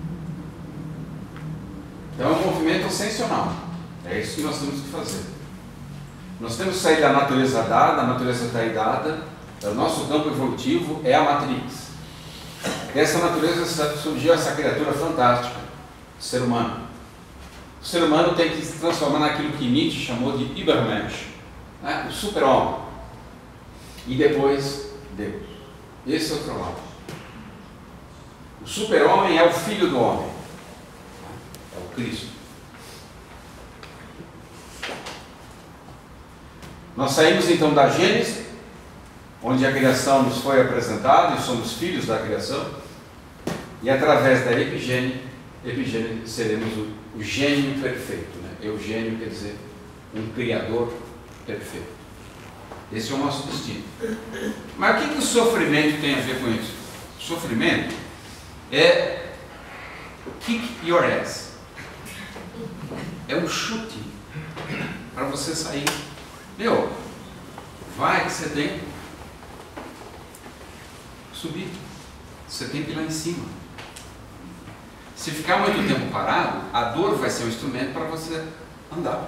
Speaker 1: Então é um movimento ascensional. É isso que nós temos que fazer. Nós temos que sair da natureza dada, a natureza está aí dada, o nosso campo evolutivo é a Matrix. Dessa natureza surgiu essa criatura fantástica, o ser humano. O ser humano tem que se transformar naquilo que Nietzsche chamou de Übermensch, né? O super-homem. E depois, Deus. Esse é o trabalho. O super-homem é o filho do homem, é o Cristo. Nós saímos então da Gênese, onde a criação nos foi apresentada e somos filhos da criação, e através da epigênese seremos o gênio perfeito. Né? Eugênio quer dizer um criador perfeito. Esse é o nosso destino. Mas o que o sofrimento tem a ver com isso? O sofrimento é kick your ass. É um chute para você sair. Meu, vai que você tem que subir. Você tem que ir lá em cima. Se ficar muito tempo parado, a dor vai ser um instrumento para você andar.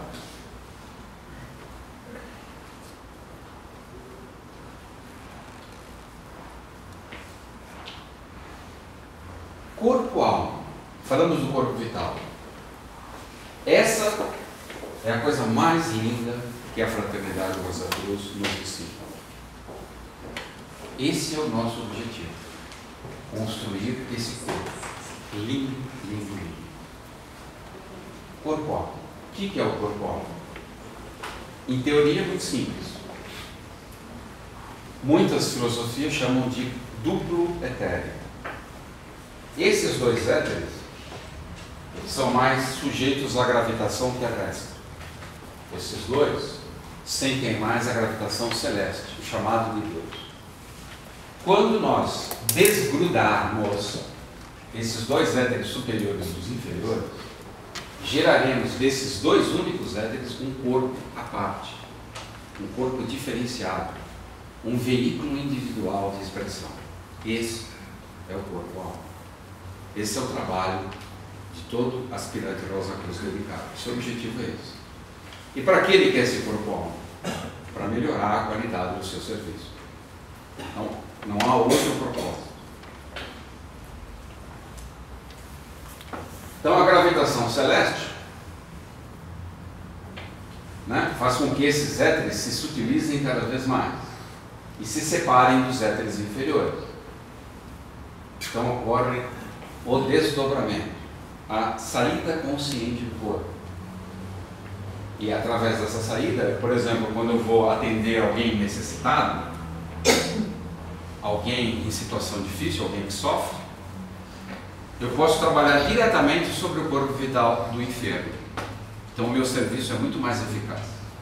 Speaker 1: Corpo-alma. Falamos do corpo vital. Essa é a coisa mais linda que a Fraternidade Rosa Cruz nos ensina. Esse é o nosso objetivo. Construir esse corpo. Lindo, lindo, lindo. Corpo-alma. O que é o corpo-alma? Em teoria é muito simples. Muitas filosofias chamam de duplo etéreo. Esses dois éteres são mais sujeitos à gravitação terrestre. Esses dois sentem mais a gravitação celeste, o chamado de Deus. Quando nós desgrudarmos esses dois éteres superiores dos inferiores, geraremos desses dois únicos éteres um corpo à parte, um corpo diferenciado, um veículo individual de expressão. Esse é o corpo-alma. Esse é o trabalho de todo aspirante Rosa Cruz dedicado. Seu objetivo é esse. E para que ele quer esse corpo-alma? Para melhorar a qualidade do seu serviço. Não há outro propósito. Então a gravitação celeste, né, faz com que esses éteres se sutilizem cada vez mais e se separem dos éteres inferiores. Então ocorre o desdobramento, a saída consciente do corpo. E através dessa saída, por exemplo, quando eu vou atender alguém necessitado, alguém em situação difícil, alguém que sofre, eu posso trabalhar diretamente sobre o corpo vital do enfermo. Então o meu serviço é muito mais eficaz.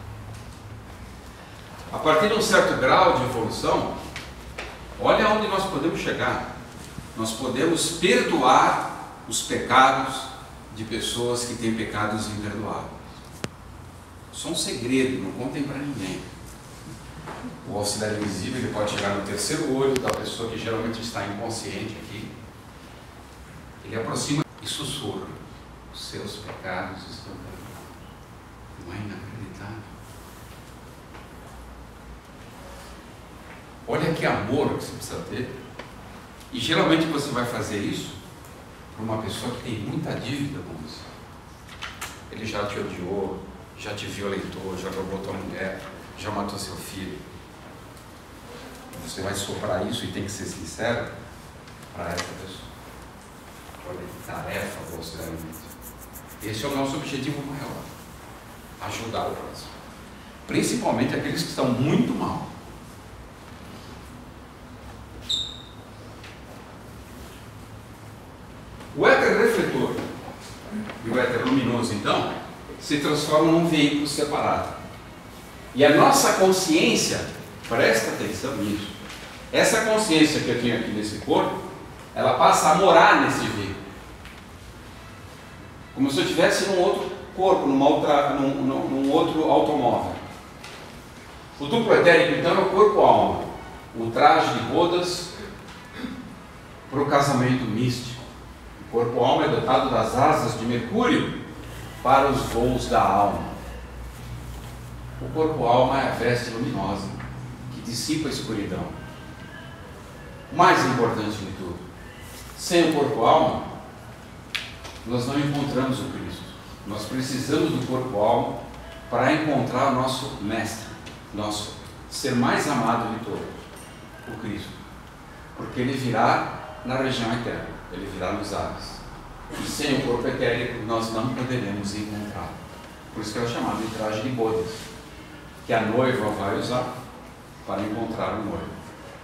Speaker 1: A partir de um certo grau de evolução, olha onde nós podemos chegar. Nós podemos perdoar os pecados de pessoas que têm pecados imperdoáveis. Isso é um segredo, não contem para ninguém. O auxiliar invisível ele pode chegar no terceiro olho da pessoa que geralmente está inconsciente aqui. Ele aproxima e sussurra: os seus pecados estão perdoados. Não é inacreditável? Olha que amor que você precisa ter. E geralmente você vai fazer isso para uma pessoa que tem muita dívida com você. Ele já te odiou, já te violentou, já roubou tua mulher, já matou seu filho. Você vai soprar isso e tem que ser sincero para essa pessoa. Olha que tarefa você deve ter. Esse é o nosso objetivo maior. Ajudar o próximo. Principalmente aqueles que estão muito mal. O éter refletor e o éter luminoso, então, se transformam num veículo separado. E a nossa consciência, presta atenção nisso, essa consciência que eu tenho aqui nesse corpo, ela passa a morar nesse veículo. Como se eu estivesse num outro corpo, num outro automóvel. O duplo etérico, então, é o corpo-alma. O traje de bodas para o casamento místico. O corpo-alma é dotado das asas de Mercúrio para os voos da alma. O corpo-alma é a veste luminosa que dissipa a escuridão. O mais importante de tudo, sem o corpo-alma, nós não encontramos o Cristo. Nós precisamos do corpo-alma para encontrar o nosso mestre, nosso ser mais amado de todos, o Cristo. Porque ele virá na região eterna, ele virá nos ares. E sem o corpo etérico nós não poderemos encontrá-lo. Por isso que é chamado de traje de bodas, que a noiva vai usar para encontrar o noivo.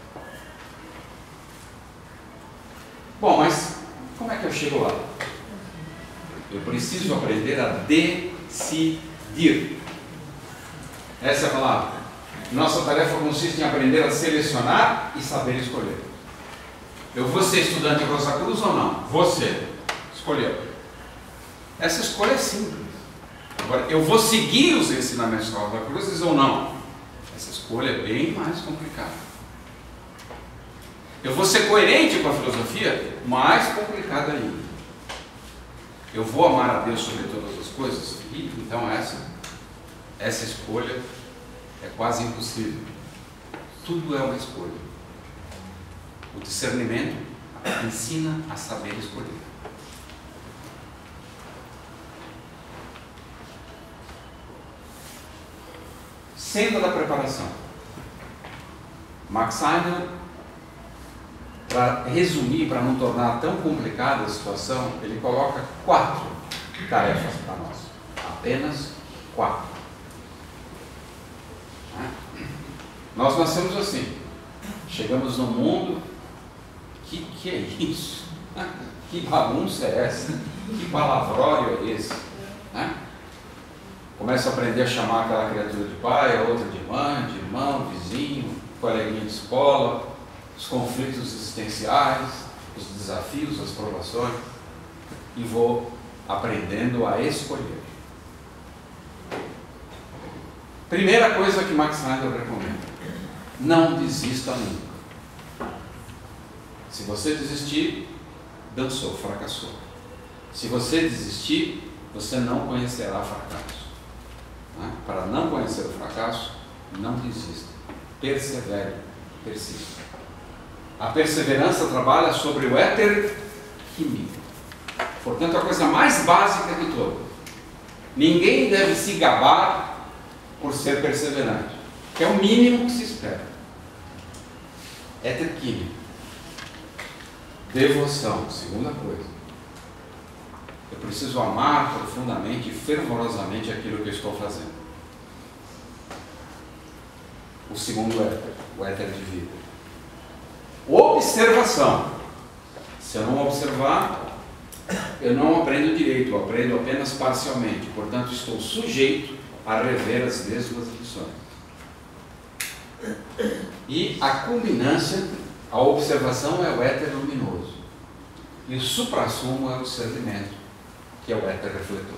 Speaker 1: Bom, mas como é que eu chego lá? Eu preciso aprender a decidir. Essa é a palavra. Nossa tarefa consiste em aprender a selecionar e saber escolher. Eu vou ser estudante de Rosa Cruz ou não? Você escolheu. Essa escolha é simples. Agora, eu vou seguir os ensinamentos da Rosa Cruz ou não? Essa escolha é bem mais complicada. Eu vou ser coerente com a filosofia? Mais complicada ainda. Eu vou amar a Deus sobre todas as coisas? E, então essa escolha é quase impossível. Tudo é uma escolha. O discernimento ensina a saber escolher. Senda da preparação. Max Heidel, para resumir, para não tornar tão complicada a situação, ele coloca 4 tarefas para nós. Apenas 4. Nós nascemos assim. Chegamos no mundo. Que é isso? Que bagunça é essa? Que palavrório é esse? Começo a aprender a chamar aquela criatura de pai, a outra de mãe, de irmão, vizinho, coleguinha de escola, os conflitos existenciais, os desafios, as provações, e vou aprendendo a escolher. Primeira coisa que Max Snyder recomenda: não desista nunca. Se você desistir, dançou, fracassou. Se você desistir, você não conhecerá fracasso. Para não conhecer o fracasso, não desista. Persevere, persista. A perseverança trabalha sobre o éter químico. Portanto, a coisa mais básica de todas. Ninguém deve se gabar por ser perseverante, que é o mínimo que se espera. Éter químico. Devoção, segunda coisa. Eu preciso amar profundamente e fervorosamente aquilo que eu estou fazendo. O segundo éter, o éter de vida. Observação. Se eu não observar, eu não aprendo direito, eu aprendo apenas parcialmente. Portanto, estou sujeito a rever as mesmas lições. E a culminância, a observação é o éter luminoso. E o suprassumo é o discernimento, que é o éter refletor.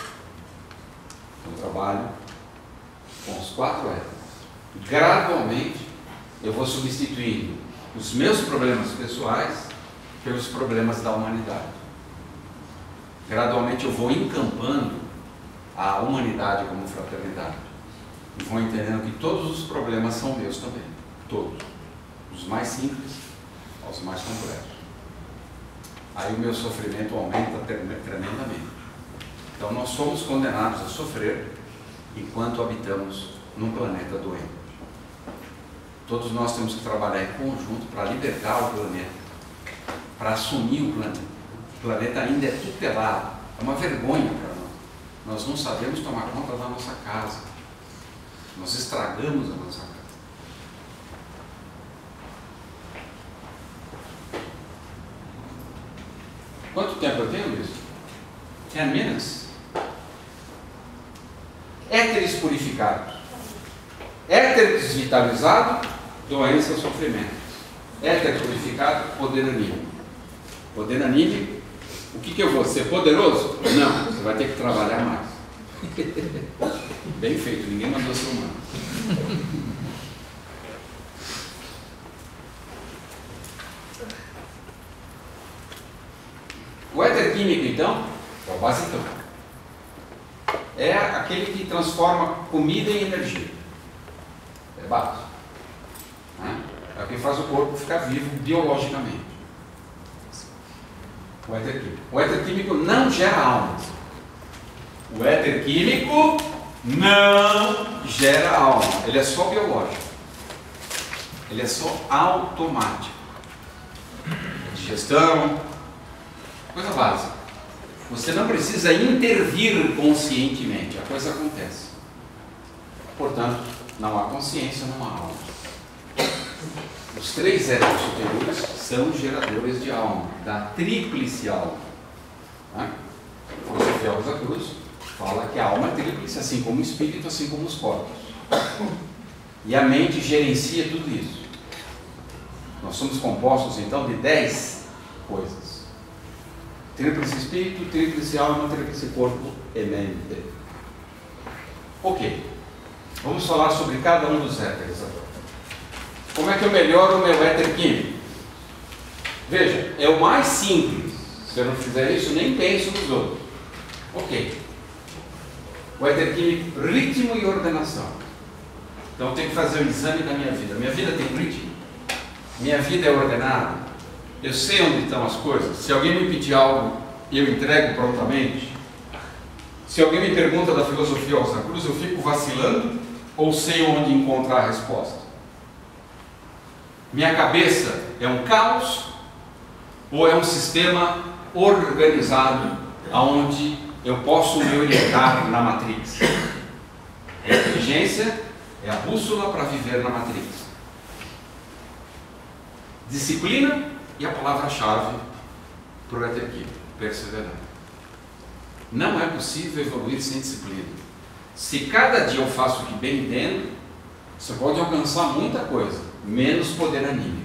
Speaker 1: Eu trabalho com os 4 éteres. Gradualmente, eu vou substituindo os meus problemas pessoais pelos problemas da humanidade. Gradualmente, eu vou encampando a humanidade como fraternidade. E vou entendendo que todos os problemas são meus também. Todos. Dos mais simples aos mais complexos. Aí o meu sofrimento aumenta tremendamente. Então nós somos condenados a sofrer enquanto habitamos num planeta doente. Todos nós temos que trabalhar em conjunto para libertar o planeta, para assumir o planeta. O planeta ainda é tutelado. É uma vergonha para nós. Nós não sabemos tomar conta da nossa casa. Nós estragamos a nossa casa. Quanto tempo eu tenho, Luiz? 10 minutes. Éteres purificados. Éter desvitalizado, doença, sofrimento. Éter purificado, poder anímico. Poder anímico, o que eu vou ser? Poderoso? Não, você vai ter que trabalhar mais. Bem feito, ninguém mandou ser humano. O éter químico, então, é o basicão. É aquele que transforma comida em energia. É básico. É o que faz o corpo ficar vivo biologicamente. O éter químico. O éter químico não gera alma. O éter químico não gera alma. Ele é só biológico. Ele é só automático. Digestão, coisa básica. Você não precisa intervir conscientemente. A coisa acontece. Portanto, não há consciência, não há alma. Os 3 éteres superiores são geradores de alma, da tríplice alma. Filosofia Rosa Cruz fala que a alma é tríplice, assim como o espírito, assim como os corpos. E a mente gerencia tudo isso. Nós somos compostos, então, de 10 coisas. Tríplice espírito, tríplice alma, tríplice corpo e mente. Ok. Vamos falar sobre cada um dos éteres agora. Como é que eu melhoro o meu éter químico? Veja, é o mais simples. Se eu não fizer isso, nem penso nos outros. Ok. O éter químico, ritmo e ordenação. Então eu tenho que fazer o exame da minha vida. Minha vida tem ritmo? Minha vida é ordenada? Eu sei onde estão as coisas? Se alguém me pedir algo, eu entrego prontamente? Se alguém me pergunta da filosofia Rosa Cruz, eu fico vacilando ou sei onde encontrar a resposta? Minha cabeça é um caos ou é um sistema organizado onde eu posso me orientar na Matrix? A inteligência é a bússola para viver na Matrix. Disciplina e a palavra-chave para o éter químico, perseverar. Não é possível evoluir sem disciplina. Se cada dia eu faço o que bem entendo, você pode alcançar muita coisa, menos poder anímico.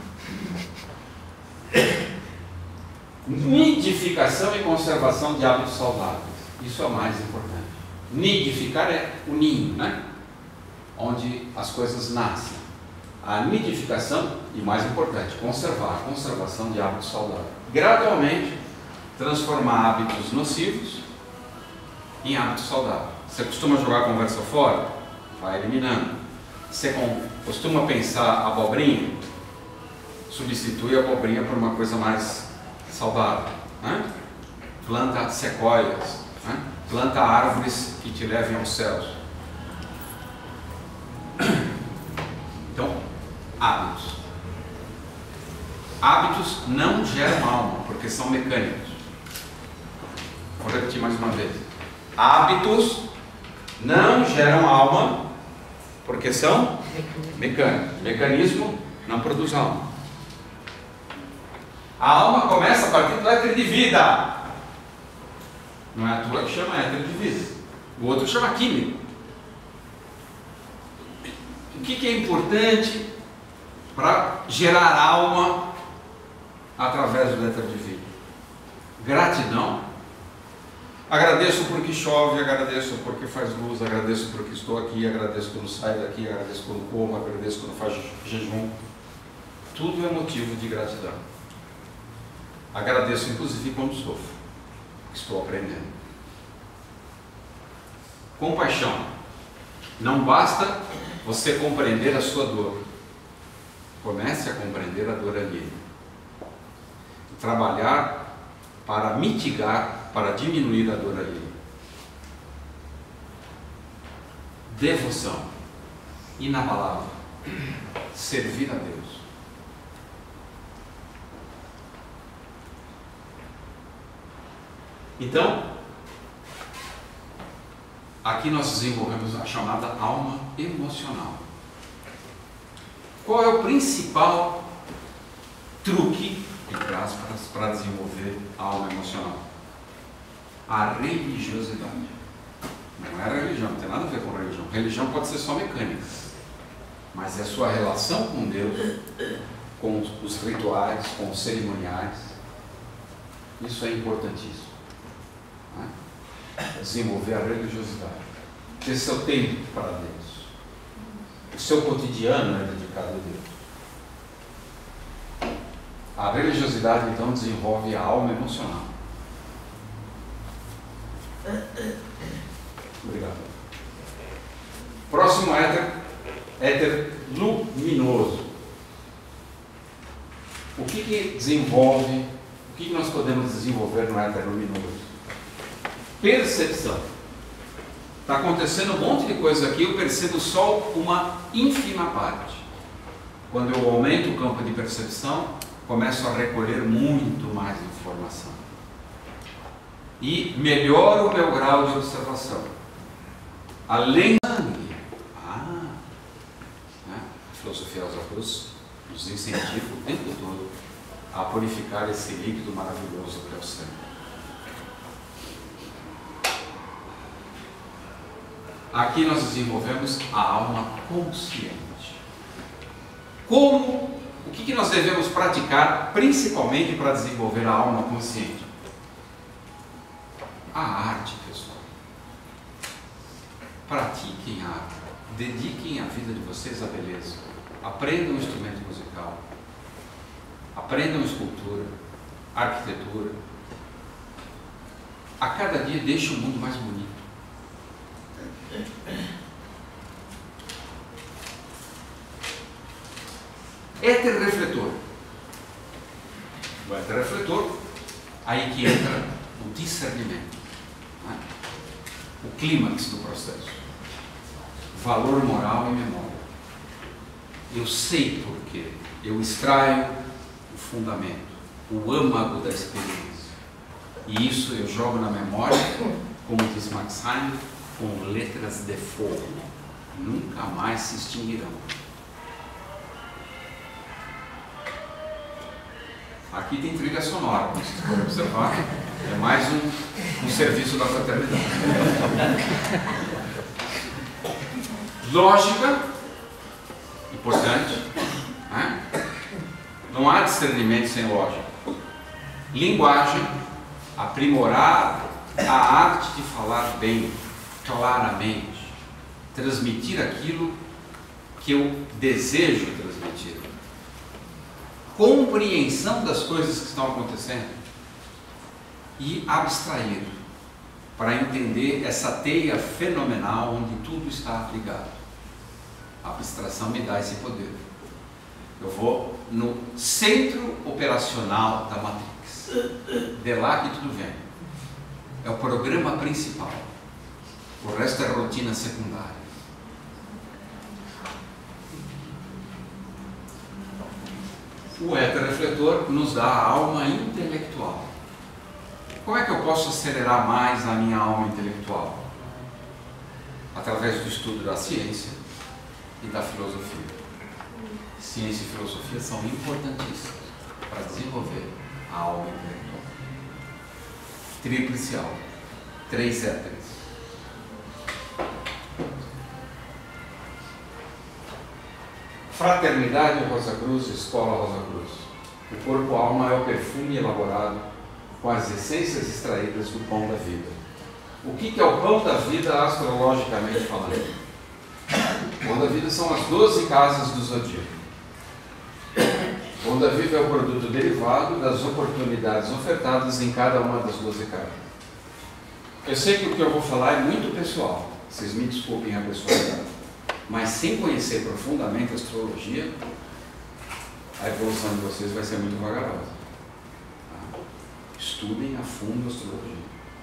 Speaker 1: Nidificação e conservação de hábitos saudáveis. Isso é o mais importante. Nidificar é o ninho, né? Onde as coisas nascem. A nidificação, e mais importante, conservar, a conservação de hábitos saudáveis. Gradualmente, transformar hábitos nocivos em hábitos saudáveis. Você costuma jogar a conversa fora? Vai eliminando. Você costuma pensar abobrinha? Substitui a abobrinha por uma coisa mais saudável, né? Planta sequoias, né? Planta árvores que te levem aos céus. Então, hábitos. Hábitos não geram alma, porque são mecânicos. Vou repetir mais uma vez. Hábitos não geram alma, porque são mecânicos. Mecanismo não produz alma. A alma começa a partir do éter de vida. Não é a tua que chama éter de vida. O outro chama químico. O que é importante para gerar alma através do éter de vida? Gratidão. Agradeço porque chove, agradeço porque faz luz, agradeço porque estou aqui, agradeço quando saio daqui, agradeço quando como, agradeço quando faço jejum. Tudo é motivo de gratidão. Agradeço inclusive quando sofro. Estou aprendendo. Compaixão. Não basta você compreender a sua dor. Comece a compreender a dor alheia. Trabalhar para mitigar, para diminuir a dor alheia. Devoção. Inabalável. Servir a Deus. Então, aqui nós desenvolvemos a chamada alma emocional. Qual é o principal truque para desenvolver a alma emocional? A religiosidade. Não é a religião, não tem nada a ver com religião. Religião pode ser só mecânica, mas é a sua relação com Deus, com os rituais, com os cerimoniais. Isso é importantíssimo. Desenvolver a religiosidade, ter seu tempo para Deus, o seu cotidiano é dedicado a Deus. A religiosidade então desenvolve a alma emocional. Obrigado. Próximo éter luminoso. O que desenvolve, o que nós podemos desenvolver no éter luminoso? Percepção. Está acontecendo um monte de coisa aqui, eu percebo só uma ínfima parte. Quando eu aumento o campo de percepção, começo a recolher muito mais informação. E melhoro o meu grau de observação. Além do sangue. A filosofia Rosa Cruz nos incentiva o tempo todo a purificar esse líquido maravilhoso que é o sangue. Aqui nós desenvolvemos a alma consciente. Como? O que nós devemos praticar, principalmente para desenvolver a alma consciente? A arte, pessoal. Pratiquem a arte. Dediquem a vida de vocês à beleza. Aprendam um instrumento musical. Aprendam escultura, arquitetura. A cada dia deixe o mundo mais bonito. Éter refletor. O éter refletor, aí que entra o discernimento, né? O clímax do processo. Valor moral e memória. Eu sei por quê. Eu extraio o fundamento, o âmago da experiência. E isso eu jogo na memória, como diz Max Heim, com letras de fogo, nunca mais se extinguirão. Aqui tem trilha sonora, se você for observar, é mais um serviço da fraternidade. Lógica, importante, né? Não há discernimento sem lógica. Linguagem, aprimorar a arte de falar bem, claramente, transmitir aquilo que eu desejo transmitir. Compreensão das coisas que estão acontecendo e abstrair para entender essa teia fenomenal onde tudo está ligado. A abstração me dá esse poder. Eu vou no centro operacional da Matrix. De lá que tudo vem. É o programa principal. O resto é rotina secundária. O heterorefletor nos dá a alma intelectual. Como é que eu posso acelerar mais a minha alma intelectual? Através do estudo da ciência e da filosofia. Ciência e filosofia são importantíssimas para desenvolver a alma intelectual. Tríplice alma, 3 éteres. Fraternidade Rosa Cruz, Escola Rosa Cruz. O corpo-alma é o perfume elaborado com as essências extraídas do pão da vida. O que é o pão da vida astrologicamente falando? O pão da vida são as 12 casas do zodíaco. O pão da vida é o produto derivado das oportunidades ofertadas em cada uma das 12 casas. Eu sei que o que eu vou falar é muito pessoal, vocês me desculpem a pessoalidade, mas sem conhecer profundamente a astrologia, a evolução de vocês vai ser muito vagarosa. Estudem a fundo a astrologia.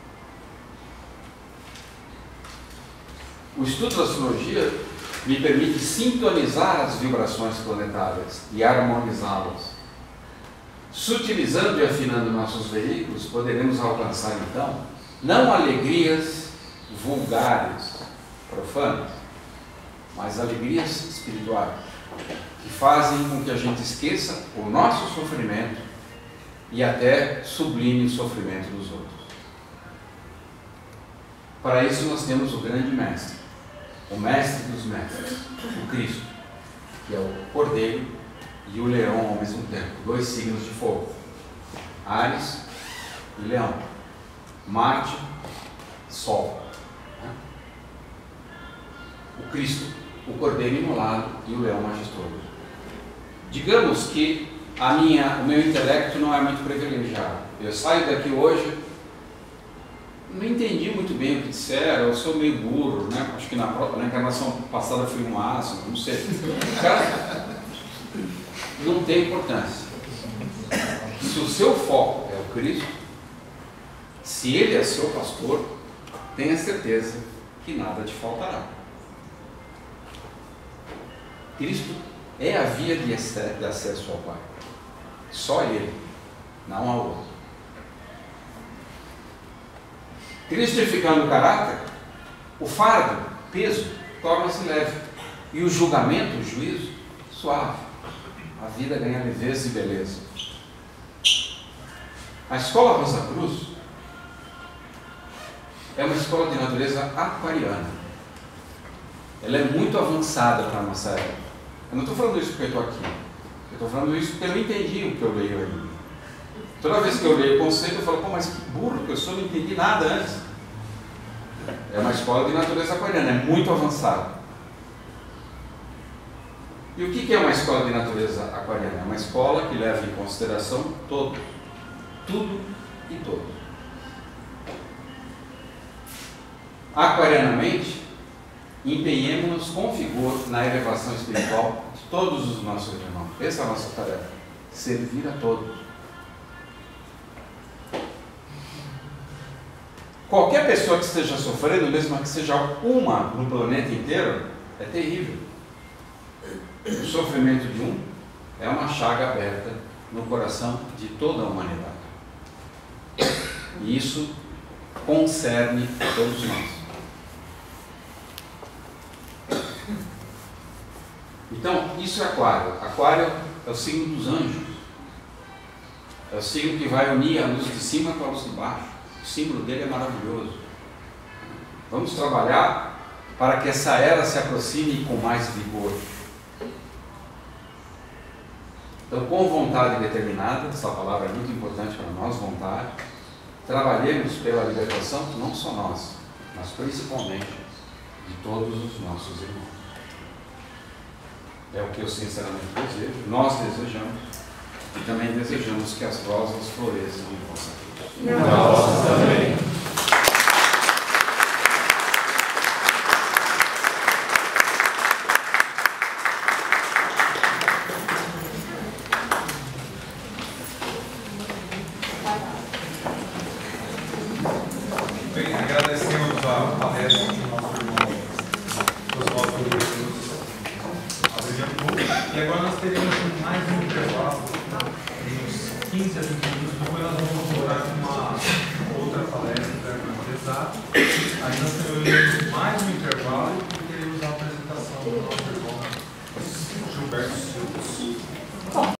Speaker 1: O estudo da astrologia me permite sintonizar as vibrações planetárias e harmonizá-las. Sutilizando e afinando nossos veículos, poderemos alcançar então, não alegrias vulgares, profanas, mas alegrias espirituais, que fazem com que a gente esqueça o nosso sofrimento e até sublime o sofrimento dos outros. Para isso nós temos o grande mestre, o mestre dos mestres, o Cristo, que é o Cordeiro e o Leão ao mesmo tempo, 2 signos de fogo, Áries e Leão, Marte, Sol. O Cristo, o Cordeiro imolado e o Leão majestoso. Digamos que o meu intelecto não é muito privilegiado. Eu saio daqui hoje, não entendi muito bem o que disseram, eu sou meio burro, né? Acho que na encarnação passada fui um asno, não sei. Cara, não tem importância. Se o seu foco é o Cristo, se Ele é seu pastor, tenha certeza que nada te faltará. Cristo é a via de acesso ao Pai. Só Ele, não há outro. Cristificando o caráter, o fardo, peso, torna-se leve. E o julgamento, o juízo, suave. A vida ganha leveza e beleza. A escola Rosa Cruz é uma escola de natureza aquariana. Ela é muito avançada para a nossa época. Eu não estou falando isso porque eu estou aqui. Eu estou falando isso porque eu não entendi o que eu leio ainda. Toda vez que eu leio o conceito, eu falo, pô, mas que burro, que eu só não entendi nada antes. É uma escola de natureza aquariana, é muito avançada. E o que é uma escola de natureza aquariana? É uma escola que leva em consideração todo, tudo e todos. Aquarianamente, empenhemos-nos com vigor na elevação espiritual de todos os nossos irmãos. Essa é a nossa tarefa, servir a todos. Qualquer pessoa que esteja sofrendo, mesmo que seja uma no planeta inteiro, é terrível. O sofrimento de um é uma chaga aberta no coração de toda a humanidade. E isso concerne a todos nós. Então, isso é Aquário. Aquário é o signo dos anjos. É o signo que vai unir a luz de cima com a luz de baixo. O símbolo dele é maravilhoso. Vamos trabalhar para que essa era se aproxime com mais vigor. Então, com vontade determinada, essa palavra é muito importante para nós, vontade, trabalhemos pela libertação, não só nós, mas principalmente de todos os nossos irmãos. É o que eu sinceramente desejo, nós desejamos, e também desejamos que as rosas floresçam em vossa vida.
Speaker 4: Nós também.